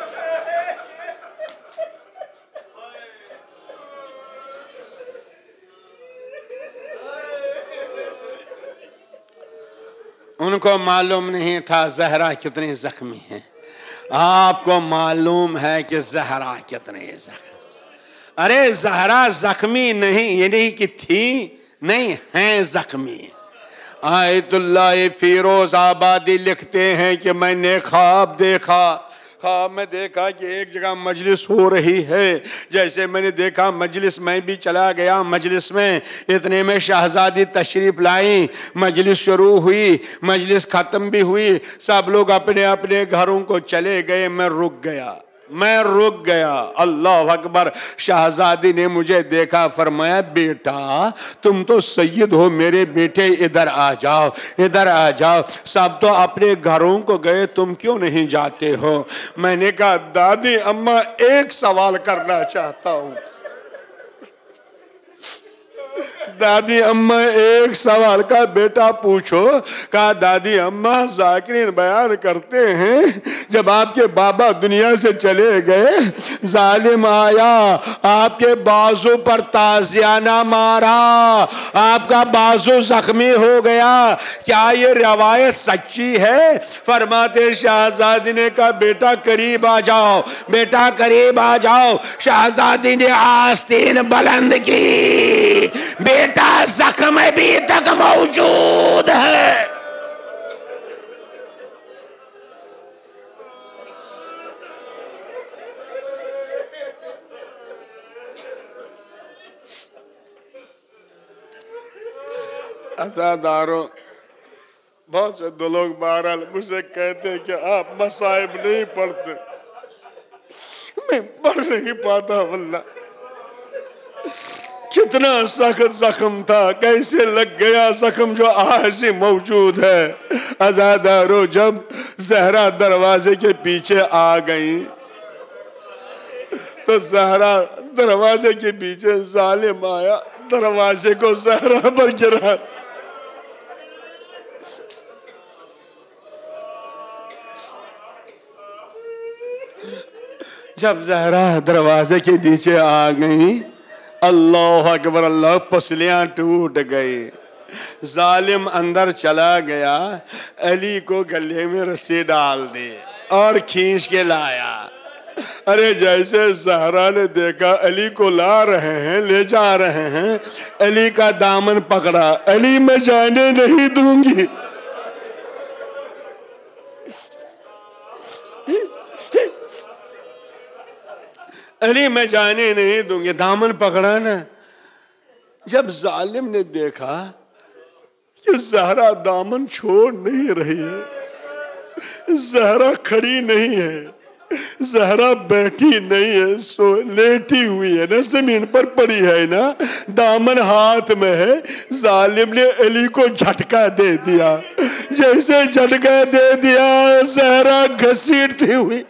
ان کو معلوم نہیں تھا زہرا کتنی زخمی ہیں۔ آپ کو معلوم ہے کہ زہرا کتنی زخمی، ارے زہرا زخمی نہیں، یہ نہیں کہ تھی، نہیں ہیں زخمی۔ آیت اللہ فیروز آبادی لکھتے ہیں کہ میں نے خواب دیکھا، خواب میں دیکھا کہ ایک جگہ مجلس ہو رہی ہے، جیسے میں نے دیکھا مجلس میں بھی چلا گیا، مجلس میں اتنے میں شہزادی تشریف لائیں، مجلس شروع ہوئی، مجلس ختم بھی ہوئی، سب لوگ اپنے اپنے گھروں کو چلے گئے، میں رک گیا، میں رک گیا۔ اللہ اکبر، شہزادی نے مجھے دیکھا، فرمایا بیٹا تم تو سید ہو میرے بیٹے، ادھر آ جاؤ، ادھر آ جاؤ، سب تو اپنے گھروں کو گئے، تم کیوں نہیں جاتے ہو؟ میں نے کہا دادی اماں ایک سوال کرنا چاہتا ہوں، دادی اماں ایک سوال کا بیٹا پوچھو۔ کہا دادی اماں ذاکرین بیان کرتے ہیں جب آپ کے بابا دنیا سے چلے گئے، ظالم آیا آپ کے بازو پر تازیانہ مارا، آپ کا بازو زخمی ہو گیا، کیا یہ روایت سچی ہے؟ فرماتے شہزادی نے کہا بیٹا قریب آ جاؤ، بیٹا قریب آ جاؤ۔ شہزادی نے آستین بلند کی، بیٹا زخم ابھی تک موجود ہے۔ عزاداروں، بہت سے دو لوگ بہرحال مجھے کہتے ہیں کہ آپ مصائب نہیں پڑھتے، میں پڑھ نہیں پاتا واللہ۔ کتنا سخت زخم تھا، کیسے لگ گیا زخم جو آج ہی موجود ہے۔ عزادارو، جب زہرا دروازے کے پیچھے آ گئی تو زہرا دروازے کے پیچھے، ظالم آیا دروازے کو زہرا پر گرا۔ جب زہرا دروازے کے نیچے آ گئی، اللہ اکبر، اللہ، پسلیاں ٹوٹ گئی، ظالم اندر چلا گیا، علی کو گلے میں رسی ڈال دی اور کھینچ کے لایا۔ ارے جیسے زہرا نے دیکھا علی کو لا رہے ہیں، لے جا رہے ہیں، علی کا دامن پکڑا، علی میں جانے نہیں دوں گی۔ علی میں جانے نہیں دوں گی، دامن پکڑا نا۔ جب ظالم نے دیکھا کہ زہرا دامن چھوڑ نہیں رہی ہے، زہرا کھڑی نہیں ہے، زہرا بیٹھی نہیں ہے، سو لیٹی ہوئی ہے نا، زمین پر پڑی ہے نا، دامن ہاتھ میں ہے، ظالم نے علی کو جھٹکا دے دیا۔ جیسے جھٹکا دے دیا، زہرا گھسیٹتی ہوئی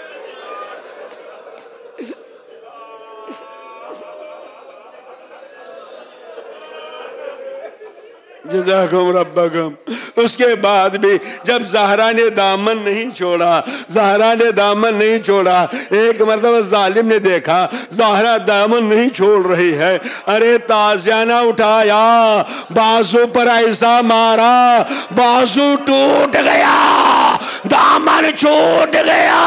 جزاکم ربکم۔ اس کے بعد بھی جب زہرا نے دامن نہیں چھوڑا، زہرا نے دامن نہیں چھوڑا، ایک مرتبہ ظالم نے دیکھا زہرا دامن نہیں چھوڑ رہی ہے، ارے تازیانہ اٹھایا، بازو پر ایسا مارا، بازو ٹوٹ گیا، دامن چھوٹ گیا۔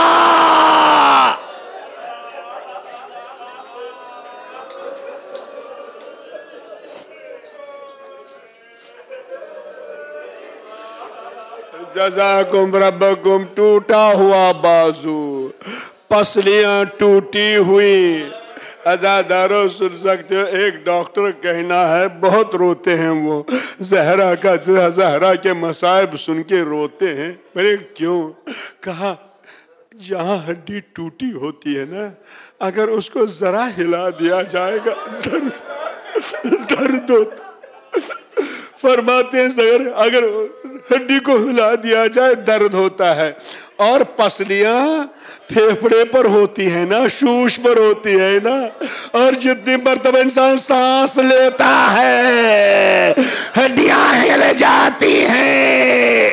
جزاکم ربکم، ٹوٹا ہوا بازو، پسلیاں ٹوٹی ہوئی۔ عزاداروں سن سکتے ہو، ایک ڈاکٹر کہنا ہے بہت روتے ہیں وہ، زہرا کا زہرا کے مصائب سن کے روتے ہیں۔ میں نے کیوں؟ کہا جہاں ہڈی ٹوٹی ہوتی ہے نا، اگر اس کو ذرا ہلا دیا جائے گا درد درد ہوتا۔ فرماتے ہیں اگر ہڈی کو ہلا دیا جائے درد ہوتا ہے، اور پسلیاں پھیپھڑے پر ہوتی ہیں نا، شوش پر ہوتی ہے نا، اور جتنی مرتبہ انسان سانس لیتا ہے ہڈیاں ہل جاتی ہیں۔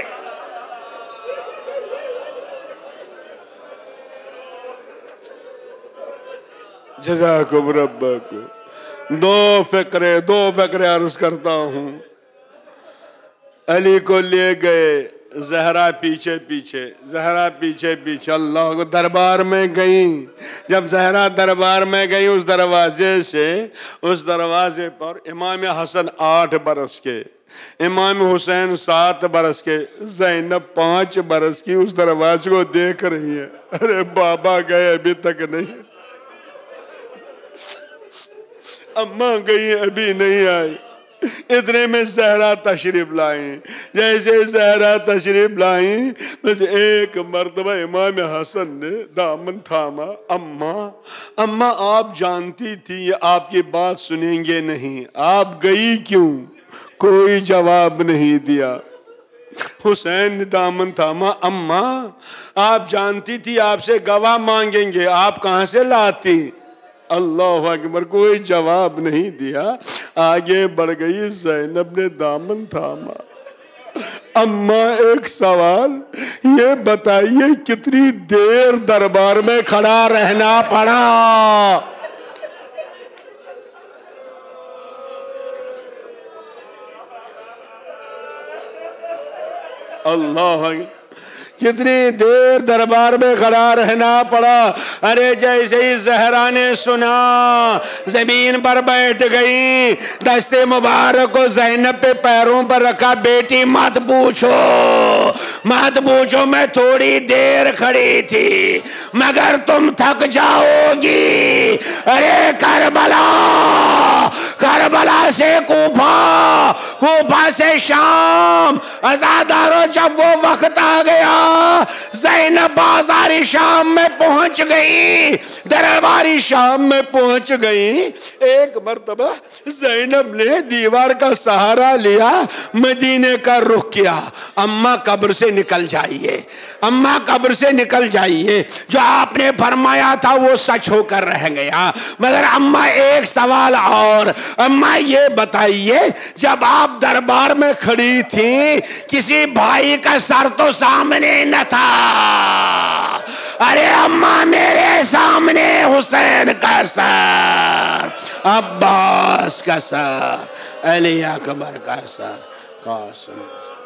جزاکم ربکم۔ دو فقرے دو فقرے عرض کرتا ہوں۔ علی کو لے گئے، زہرا پیچھے پیچھے، زہرا پیچھے پیچھے، اللہ کو دربار میں گئیں۔ جب زہرا دربار میں گئی اس دروازے سے، اس دروازے پر امام حسن آٹھ برس کے، امام حسین سات برس کے، زینب پانچ برس کی اس دروازے کو دیکھ رہی ہے۔ ارے بابا گئے ابھی تک نہیں، اماں گئی ابھی نہیں آئی۔ اتنے میں زہرا تشریف لائیں۔ جیسے زہرا تشریف لائیں بس ایک مرتبہ امام حسن نے دامن تھاما، اماں اماں آپ جانتی تھی یہ آپ کی بات سنیں گے نہیں، آپ گئی کیوں؟ کوئی جواب نہیں دیا۔ حسین نے دامن تھاما، اماں آپ جانتی تھی آپ سے گواہ مانگیں گے، آپ کہاں سے لاتی؟ اللہ اکبر، کوئی جواب نہیں دیا۔ آگے بڑھ گئی، زینب نے دامن تھاما، اماں ایک سوال یہ بتائیے کتنی دیر دربار میں کھڑا رہنا پڑا؟ اللہ اکبر، کتنی دیر دربار میں کھڑا رہنا پڑا۔ ارے جیسے ہی زہرا نے سنا زمین پر بیٹھ گئی، دست مبارک کو زینب پہ پیروں پر رکھا، بیٹی مت پوچھو مت پوچھو، میں تھوڑی دیر کھڑی تھی مگر تم تھک جاؤ گی۔ ارے کربلا، کربلا سے کوفہ، کوفہ سے شام، عزادارو جب وہ وقت آ گیا زینب بازاری شام میں پہنچ گئی، درباری شام میں پہنچ گئی۔ ایک مرتبہ زینب نے دیوار کا سہارا لیا، مدینے کا رخ کیا۔ اماں قبر سے نکل جائیے، اماں قبر سے نکل جائیے، جو آپ نے فرمایا تھا وہ سچ ہو کر رہ گیا۔ مگر اماں ایک سوال اور، اماں یہ بتائیے جب آپ دربار میں کھڑی تھیں کسی بھائی کا سر تو سامنے نہ تھا؟ ارے اماں میرے سامنے حسین کا سر، عباس کا سر، علی اکبر کا سر، قاسم کا سر۔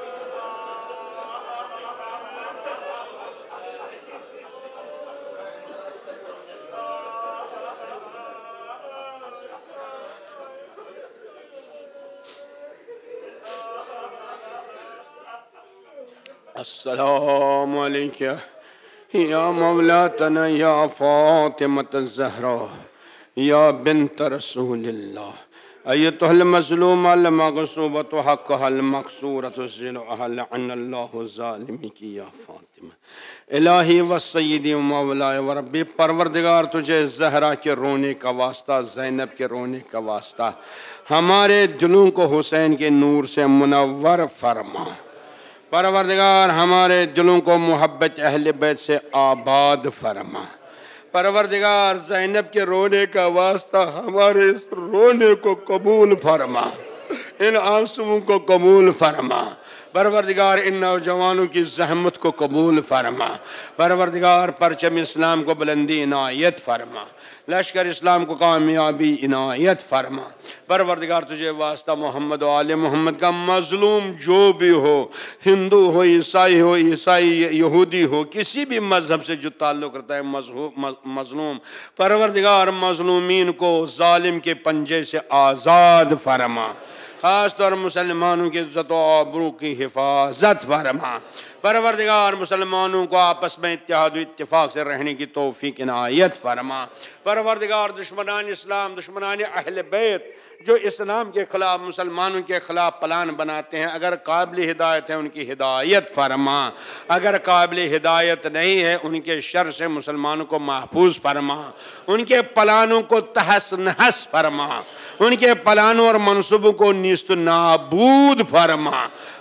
السلام علیکم یا مولاتنا یا فاطمة الزہرا یا بنت رسول اللہ ایتها المظلومة المغصوبة حقها المقصورة ضلعها لعن اللہ الظالم کی یا فاطمہ۔ الہی و سیدی و مولا و ربی، پروردگار تجھے زہرا کے رونے کا واسطہ، زینب کے رونے کا واسطہ ہمارے دلوں کو حسین کے نور سے منور فرما۔ پروردگار ہمارے دلوں کو محبت اہل بیت سے آباد فرما۔ پروردگار زینب کے رونے کا واسطہ ہمارے اس رونے کو قبول فرما، ان آنسوؤں کو قبول فرما۔ پروردگار ان نوجوانوں کی زحمت کو قبول فرما۔ پروردگار پرچم اسلام کو بلندی عنایت فرما، لشکر اسلام کو کامیابی عنایت فرما۔ پروردگار تجھے واسطہ محمد و آل محمد کا مظلوم جو بھی ہو، ہندو ہو، عیسائی ہو، عیسائی یہودی ہو، کسی بھی مذہب سے جو تعلق رکھتا ہے مظلوم، پروردگار مظلومین کو ظالم کے پنجے سے آزاد فرما۔ خاص طور مسلمانوں کی عزت و آبرو کی حفاظت فرما۔ پروردگار مسلمانوں کو آپس میں اتحاد و اتفاق سے رہنے کی توفیق عنایت فرما۔ پروردگار دشمنان اسلام، دشمنان اہل بیت جو اسلام کے خلاف، مسلمانوں کے خلاف پلان بناتے ہیں، اگر قابل ہدایت ہے ان کی ہدایت فرما، اگر قابل ہدایت نہیں ہے ان کے شر سے مسلمانوں کو محفوظ فرما، ان کے پلانوں کو تہس نہس فرما، ان کے پلانوں اور منصوبوں کو نیست و نابود فرما۔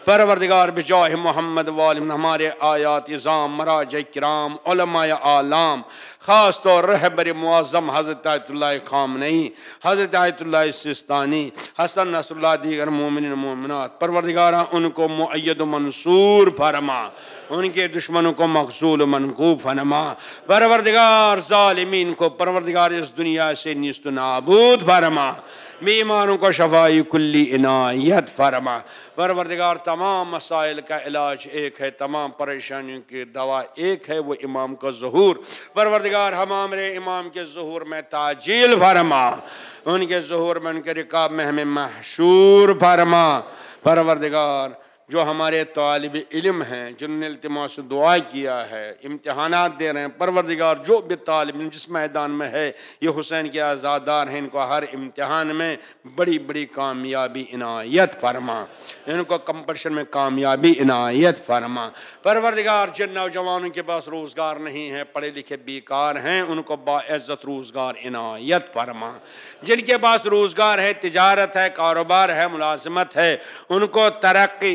پروردگار بجاہ محمد والم ہمارے آیات ازام مراجع کرام علماء اعلام خاص طور رہبر معظم حضرت آیت اللہ خامنئی حضرت آیت اللہ سستانی حسن نصر اللہ دیگر مومنین مومنات پروردگارہ ان کو مؤید و منصور فرما ان کے دشمنوں کو مغزول و منقوب فرما پروردگار ظالمین کو پروردگار اس دنیا سے نیست و نابود فرما بیماروں کو شفائی کلی عنایت فرما پروردگار تمام مسائل کا علاج ایک ہے تمام پریشانیوں کی دوا ایک ہے وہ امام کا ظہور پروردگار ہمارے امام کے ظہور میں تعجیل فرما ان کے ظہور میں ان کے رکاب میں ہمیں محشور فرما پروردگار جو ہمارے طالب علم ہیں جنہوں نے التماس دعا کیا ہے امتحانات دے رہے ہیں پروردگار جو بھی طالب علم جس میدان میں ہے یہ حسین کے آزادار ہیں ان کو ہر امتحان میں بڑی بڑی کامیابی عنایت فرما ان کو کمپٹیشن میں کامیابی عنایت فرما پروردگار جن نوجوانوں کے پاس روزگار نہیں ہے پڑھے لکھے بیکار ہیں ان کو باعزت روزگار عنایت فرما جن کے پاس روزگار ہے تجارت ہے کاروبار ہے ملازمت ہے ان کو ترقی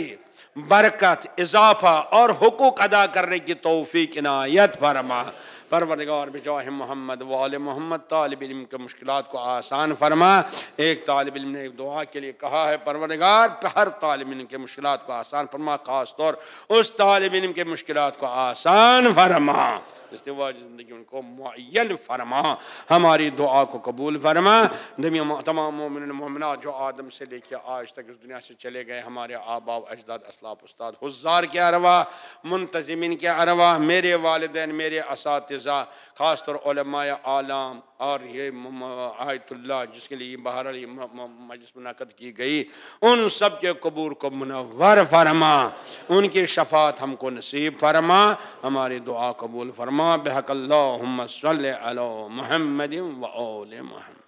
برکت اضافہ اور حقوق ادا کرنے کی توفیق عنایت فرما پروردگار بجاہ محمد وآل محمد طالب علم کے مشکلات کو آسان فرما ایک طالب علم نے ایک دعا کے لیے کہا ہے پروردگار ہر طالب علم کے مشکلات کو آسان فرما خاص طور اس طالب علم کے مشکلات کو آسان فرما استواج زندگی ان کو معین فرما ہماری دعا کو قبول فرما تمام مومنین مومنات جو آدم سے لے کے آج تک اس دنیا سے چلے گئے ہمارے آباء و اجداد اسلاف استاد حضار کے ارواح منتظمین کے ارواح میرے والدین میرے اساتذہ خاص طور علماء اعلام اور یہ آیت اللہ جس کے لیے بہرحال مجلس منعقد کی گئی ان سب کے قبور کو منور فرما ان کی شفاعت ہم کو نصیب فرما ہماری دعا قبول فرما بحق اللہم صلی علی محمد و آل محمد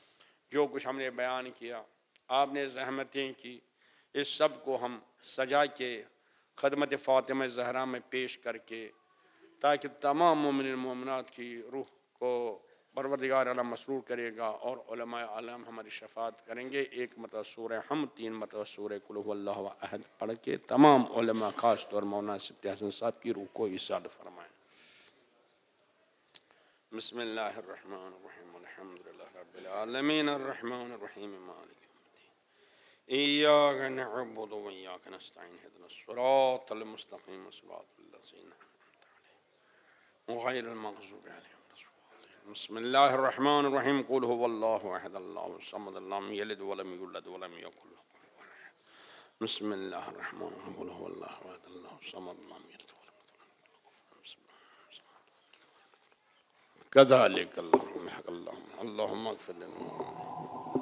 جو کچھ ہم نے بیان کیا آپ نے زحمتیں کی اس سب کو ہم سجا کے خدمت فاطمہ زہرا میں پیش کر کے تاکہ تمام مومنین مومنات کی روح کو پروردگار عالم مسرور کرے گا اور علماء عالم ہماری شفاعت کریں گے ایک مرتبہ سورہ ہم تین مرتبہ سورہ قل هو اللہ احد پڑھ کے تمام علماء خاص طور مولانا سبتی حسن صاحب کی روح کو ایصال فرمائیں بسم اللہ الرحمن الرحیم الحمدللہ رب العالمین الرحمن الرحیم مالک إياك نعبد وإياك نستعين اهدنا الصراط المستقيم صراط الذين أنعمت عليهم غير المغضوب عليهم ولا الضالين بسم الله الرحمن الرحيم قل هو الله أحد الله الصمد لم يلد ولم يولد ولم يكن له كفوا أحد بسم الله الرحمن الرحيم قل هو الله أحد الله الصمد لم يلد ولم يولد كذلك اللهم اللهم اغفر لنا